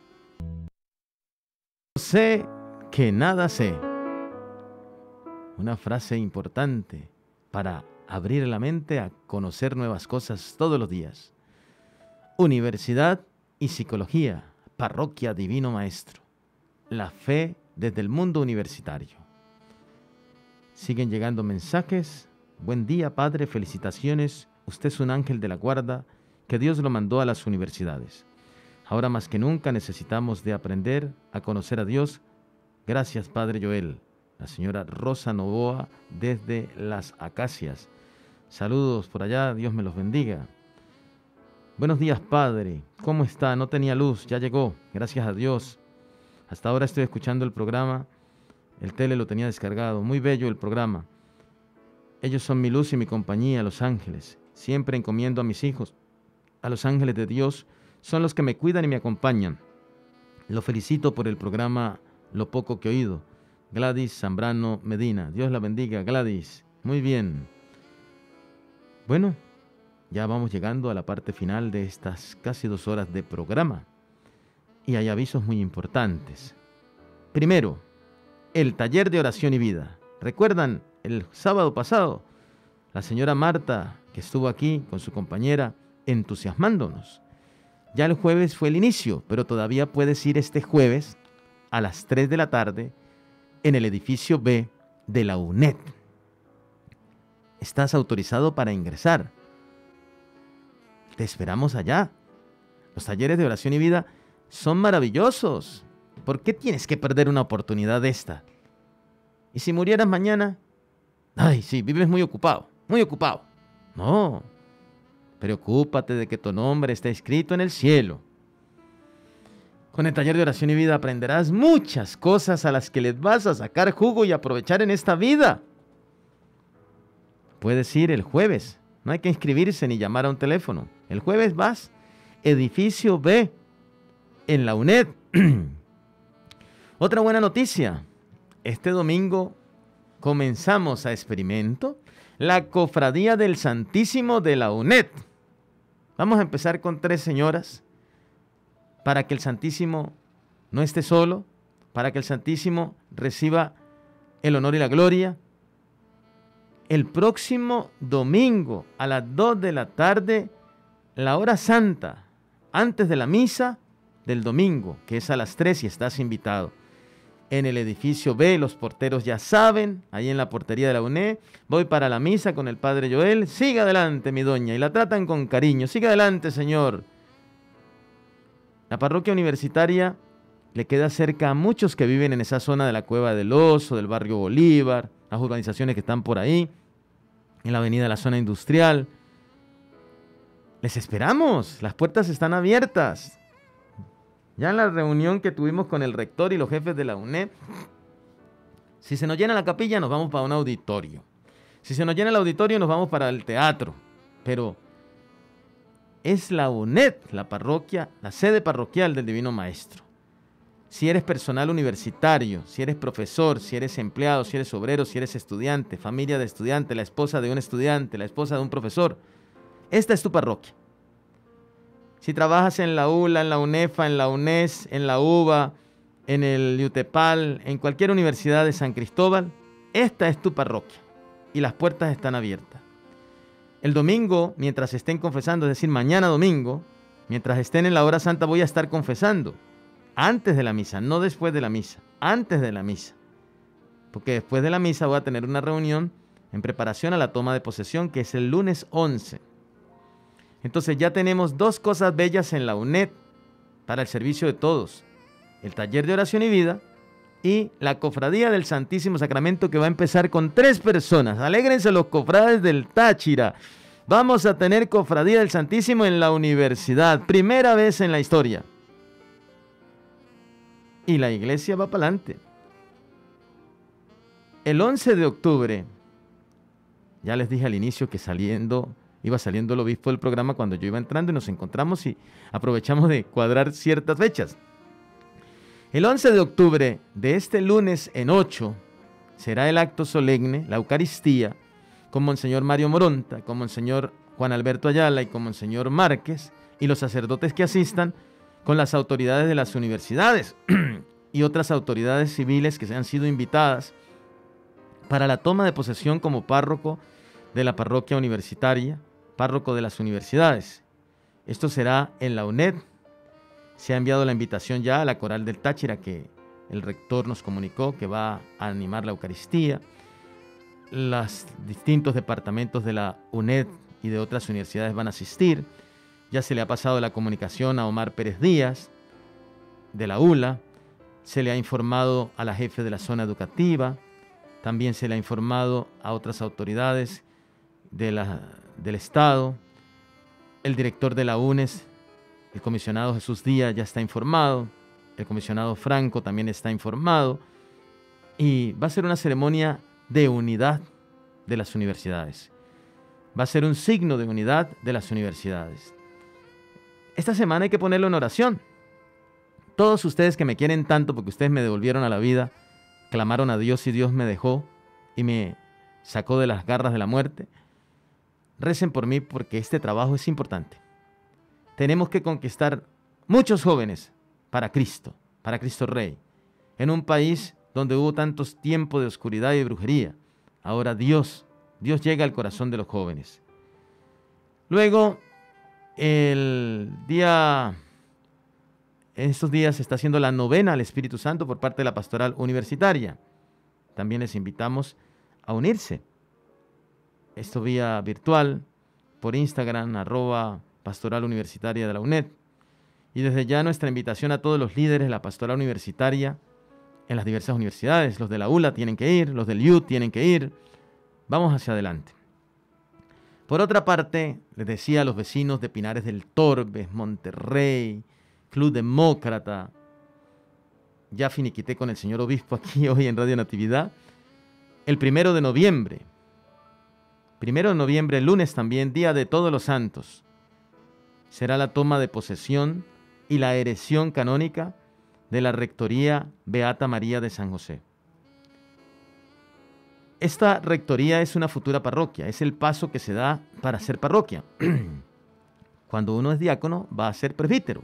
Sé que nada sé. Una frase importante para abrir la mente a conocer nuevas cosas todos los días. Universidad y Psicología, Parroquia Divino Maestro. La fe desde el mundo universitario. Siguen llegando mensajes. Buen día, padre, felicitaciones. Usted es un ángel de la guarda que Dios lo mandó a las universidades. Ahora más que nunca necesitamos de aprender a conocer a Dios. Gracias, padre Joel. La señora Rosa Novoa desde Las Acacias. Saludos por allá, Dios me los bendiga. Buenos días, padre. ¿Cómo está? No tenía luz, ya llegó. Gracias a Dios. Hasta ahora estoy escuchando el programa. El tele lo tenía descargado. Muy bello el programa. Ellos son mi luz y mi compañía, los ángeles. Siempre encomiendo a mis hijos a los ángeles de Dios. Son los que me cuidan y me acompañan. Lo felicito por el programa Lo Poco que he oído. Gladys Zambrano Medina. Dios la bendiga, Gladys. Muy bien. Bueno, ya vamos llegando a la parte final de estas casi 2 horas de programa. Y hay avisos muy importantes. Primero, el taller de oración y vida. ¿Recuerdan el sábado pasado? La señora Marta, que estuvo aquí con su compañera, entusiasmándonos. Ya el jueves fue el inicio, pero todavía puedes ir este jueves a las 3 de la tarde en el edificio B de la UNED. Estás autorizado para ingresar. Te esperamos allá. Los talleres de oración y vida son maravillosos. ¿Por qué tienes que perder una oportunidad de esta? ¿Y si murieras mañana? Ay, sí, vives muy ocupado, muy ocupado. No, preocúpate de que tu nombre esté escrito en el cielo. Con el taller de oración y vida aprenderás muchas cosas a las que les vas a sacar jugo y aprovechar en esta vida. Puedes ir el jueves. No hay que inscribirse ni llamar a un teléfono. El jueves vas, edificio B, en la UNED. Otra buena noticia. Este domingo comenzamos a experimento la Cofradía del Santísimo de la UNED. Vamos a empezar con 3 señoras para que el Santísimo no esté solo, para que el Santísimo reciba el honor y la gloria. El próximo domingo a las 2 de la tarde, la hora santa, antes de la misa del domingo, que es a las 3 y estás invitado. En el edificio B, los porteros ya saben, ahí en la portería de la UNED, voy para la misa con el padre Joel. Siga adelante, mi doña, y la tratan con cariño. Siga adelante, señor. La parroquia universitaria le queda cerca a muchos que viven en esa zona de la Cueva del Oso, del barrio Bolívar, las urbanizaciones que están por ahí, en la avenida de la zona industrial. Les esperamos, las puertas están abiertas. Ya en la reunión que tuvimos con el rector y los jefes de la UNED, si se nos llena la capilla nos vamos para un auditorio. Si se nos llena el auditorio nos vamos para el teatro. Pero es la UNED, la parroquia, la sede parroquial del Divino Maestro. Si eres personal universitario, si eres profesor, si eres empleado, si eres obrero, si eres estudiante, familia de estudiante, la esposa de un estudiante, la esposa de un profesor, esta es tu parroquia. Si trabajas en la ULA, en la UNEFA, en la UNES, en la UBA, en el UTEPAL, en cualquier universidad de San Cristóbal, esta es tu parroquia y las puertas están abiertas. El domingo, mientras estén confesando, es decir, mañana domingo, mientras estén en la hora santa, voy a estar confesando. Antes de la misa, no después de la misa, antes de la misa. Porque después de la misa voy a tener una reunión en preparación a la toma de posesión, que es el lunes 11. Entonces ya tenemos 2 cosas bellas en la UNED para el servicio de todos. el taller de oración y vida y la cofradía del Santísimo Sacramento, que va a empezar con 3 personas. Alégrense los cofrades del Táchira. Vamos a tener cofradía del Santísimo en la universidad, primera vez en la historia. Y la iglesia va para adelante. El 11 de octubre, ya les dije al inicio que iba saliendo el obispo del programa cuando yo iba entrando y nos encontramos y aprovechamos de cuadrar ciertas fechas. El 11 de octubre de este lunes en 8 será el acto solemne, la Eucaristía, con Monseñor Mario Moronta, con Monseñor Juan Alberto Ayala y con Monseñor Márquez y los sacerdotes que asistan, con las autoridades de las universidades y otras autoridades civiles que se han sido invitadas para la toma de posesión como párroco de la parroquia universitaria, párroco de las universidades. Esto será en la UNED. Se ha enviado la invitación ya a la Coral del Táchira, que el rector nos comunicó que va a animar la Eucaristía. Los distintos departamentos de la UNED y de otras universidades van a asistir. Ya se le ha pasado la comunicación a Omar Pérez Díaz, de la ULA. Se le ha informado a la jefe de la zona educativa. También se le ha informado a otras autoridades del Estado. El director de la UNES, el comisionado Jesús Díaz, ya está informado. El comisionado Franco también está informado. Y va a ser una ceremonia de unidad de las universidades. Va a ser un signo de unidad de las universidades. Esta semana hay que ponerlo en oración. Todos ustedes que me quieren tanto porque ustedes me devolvieron a la vida, clamaron a Dios y Dios me dejó y me sacó de las garras de la muerte, recen por mí porque este trabajo es importante. Tenemos que conquistar muchos jóvenes para Cristo Rey, en un país donde hubo tantos tiempos de oscuridad y de brujería. Ahora Dios llega al corazón de los jóvenes. Luego, en estos días se está haciendo la novena al Espíritu Santo por parte de la Pastoral Universitaria. También les invitamos a unirse. Esto vía virtual, por Instagram, @Pastoral Universitaria de la UNED. Y desde ya nuestra invitación a todos los líderes de la Pastoral Universitaria en las diversas universidades. Los de la ULA tienen que ir, los del IUT tienen que ir. Vamos hacia adelante. Por otra parte, les decía a los vecinos de Pinares del Torbes, Monterrey, Club Demócrata, ya finiquité con el señor obispo aquí hoy en Radio Natividad, el 1 de noviembre, el lunes también, Día de Todos los Santos, será la toma de posesión y la erección canónica de la Rectoría Beata María de San José. Esta rectoría es una futura parroquia, es el paso que se da para ser parroquia. Cuando uno es diácono, va a ser presbítero.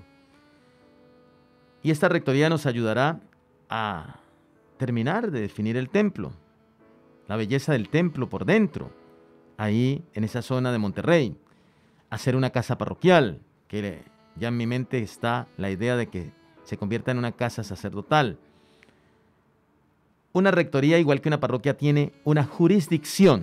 Y esta rectoría nos ayudará a terminar de definir el templo, la belleza del templo por dentro, ahí en esa zona de Monterrey, hacer una casa parroquial, que ya en mi mente está la idea de que se convierta en una casa sacerdotal. Una rectoría, igual que una parroquia, tiene una jurisdicción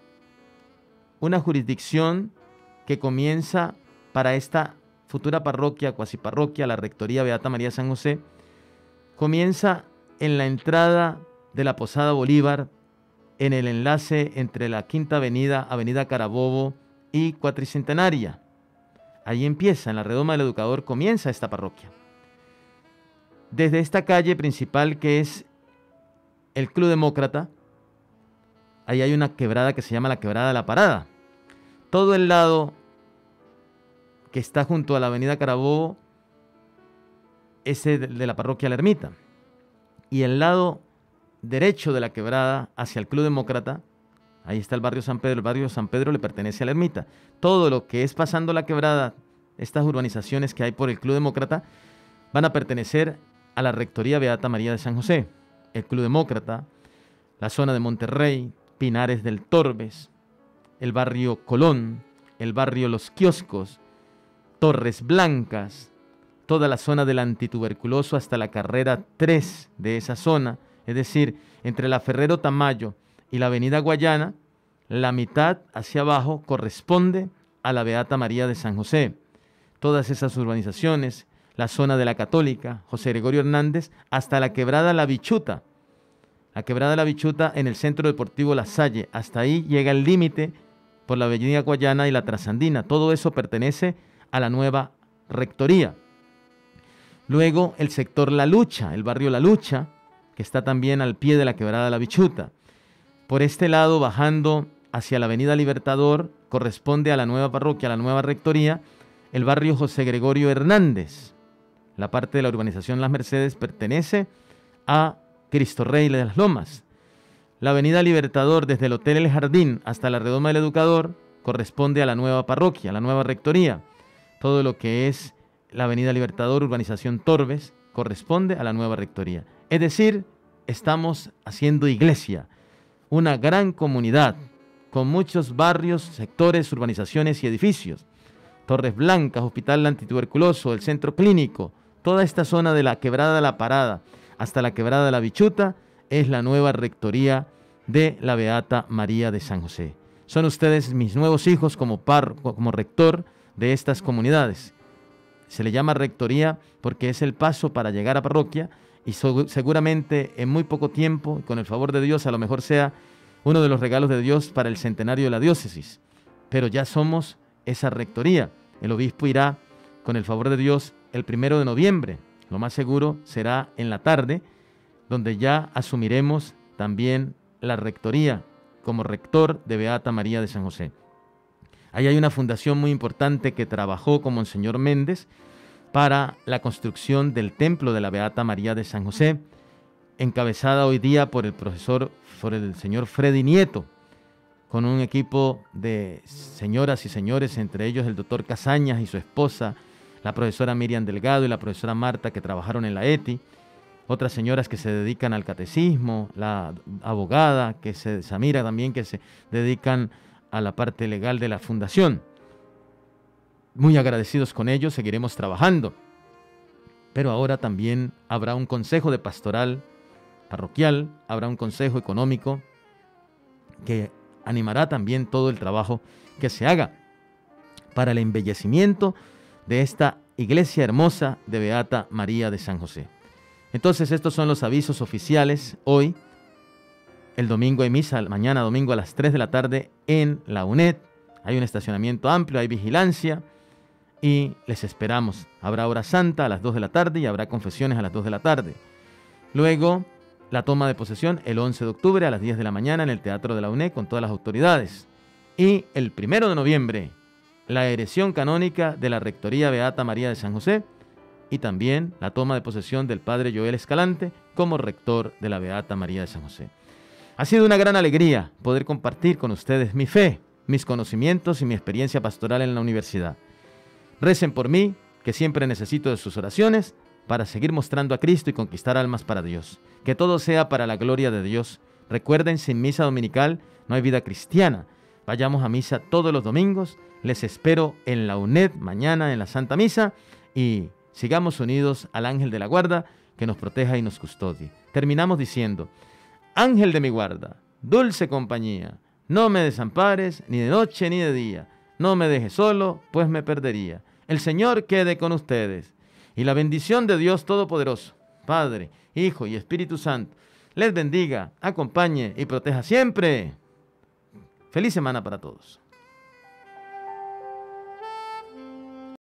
que comienza para esta futura parroquia, cuasi parroquia, la Rectoría Beata María de San José, comienza en la entrada de la Posada Bolívar, en el enlace entre la Quinta Avenida, Avenida Carabobo y Cuatricentenaria. Ahí empieza, en la redoma del Educador, comienza esta parroquia. Desde esta calle principal que es el Club Demócrata, ahí hay una quebrada que se llama la Quebrada de la Parada. Todo el lado que está junto a la Avenida Carabobo es de la parroquia La Ermita. Y el lado derecho de la quebrada hacia el Club Demócrata, ahí está el barrio San Pedro. El barrio San Pedro le pertenece a La Ermita. Todo lo que es pasando la quebrada, estas urbanizaciones que hay por el Club Demócrata, van a pertenecer a la Rectoría Beata María de San José. El Club Demócrata, la zona de Monterrey, Pinares del Torbes, el barrio Colón, el barrio Los Kioscos, Torres Blancas, toda la zona del Antituberculoso hasta la carrera 3 de esa zona, es decir, entre la Ferrero Tamayo y la Avenida Guayana, la mitad hacia abajo corresponde a la Beata María de San José. Todas esas urbanizaciones, la zona de la Católica, José Gregorio Hernández, hasta la quebrada La Bichuta. La quebrada La Bichuta en el Centro Deportivo La Salle. Hasta ahí llega el límite por la avenida Guayana y la Trasandina. Todo eso pertenece a la nueva rectoría. Luego el sector La Lucha, el barrio La Lucha, que está también al pie de la quebrada La Bichuta. Por este lado, bajando hacia la avenida Libertador, corresponde a la nueva parroquia, a la nueva rectoría, el barrio José Gregorio Hernández. La parte de la urbanización Las Mercedes pertenece a Cristo Rey de las Lomas. La avenida Libertador, desde el Hotel El Jardín hasta la Redoma del Educador, corresponde a la nueva parroquia, a la nueva rectoría. Todo lo que es la avenida Libertador, urbanización Torbes, corresponde a la nueva rectoría. Es decir, estamos haciendo iglesia, una gran comunidad, con muchos barrios, sectores, urbanizaciones y edificios. Torres Blancas, Hospital Antituberculoso, el Centro Clínico, toda esta zona de la Quebrada La Parada hasta la Quebrada La Bichuta es la nueva rectoría de la Beata María de San José. Son ustedes mis nuevos hijos como rector de estas comunidades. Se le llama rectoría porque es el paso para llegar a parroquia y seguramente en muy poco tiempo, con el favor de Dios, a lo mejor sea uno de los regalos de Dios para el centenario de la diócesis. Pero ya somos esa rectoría. El obispo irá, con el favor de Dios, el 1 de noviembre. Lo más seguro será en la tarde, donde ya asumiremos también la rectoría como rector de Beata María de San José. Ahí hay una fundación muy importante que trabajó con Monseñor Méndez para la construcción del templo de la Beata María de San José, encabezada hoy día por el señor Freddy Nieto, con un equipo de señoras y señores, entre ellos el doctor Casañas y su esposa, la profesora Miriam Delgado y la profesora Marta, que trabajaron en la ETI, otras señoras que se dedican al catecismo, la abogada, Samira también, que se dedican a la parte legal de la fundación. Muy agradecidos con ellos, seguiremos trabajando. Pero ahora también habrá un consejo de pastoral parroquial, habrá un consejo económico que animará también todo el trabajo que se haga para el embellecimiento de esta iglesia hermosa de Beata María de San José. Entonces, estos son los avisos oficiales. Hoy, el domingo hay misa, mañana domingo a las 3 de la tarde en la UNED. Hay un estacionamiento amplio, hay vigilancia y les esperamos. Habrá hora santa a las 2 de la tarde y habrá confesiones a las 2 de la tarde. Luego, la toma de posesión el 11 de octubre a las 10 de la mañana en el Teatro de la UNED con todas las autoridades. Y el 1 de noviembre, la erección canónica de la Rectoría Beata María de San José y también la toma de posesión del Padre Joel Escalante como rector de la Beata María de San José. Ha sido una gran alegría poder compartir con ustedes mi fe, mis conocimientos y mi experiencia pastoral en la universidad. Recen por mí, que siempre necesito de sus oraciones para seguir mostrando a Cristo y conquistar almas para Dios. Que todo sea para la gloria de Dios. Recuerden, sin misa dominical no hay vida cristiana. Vayamos a misa todos los domingos. Les espero en la UNED mañana en la Santa Misa y sigamos unidos al ángel de la guarda que nos proteja y nos custodie. Terminamos diciendo: ángel de mi guarda, dulce compañía, no me desampares ni de noche ni de día, no me dejes solo, pues me perdería. El Señor quede con ustedes y la bendición de Dios Todopoderoso, Padre, Hijo y Espíritu Santo, les bendiga, acompañe y proteja siempre. Feliz semana para todos.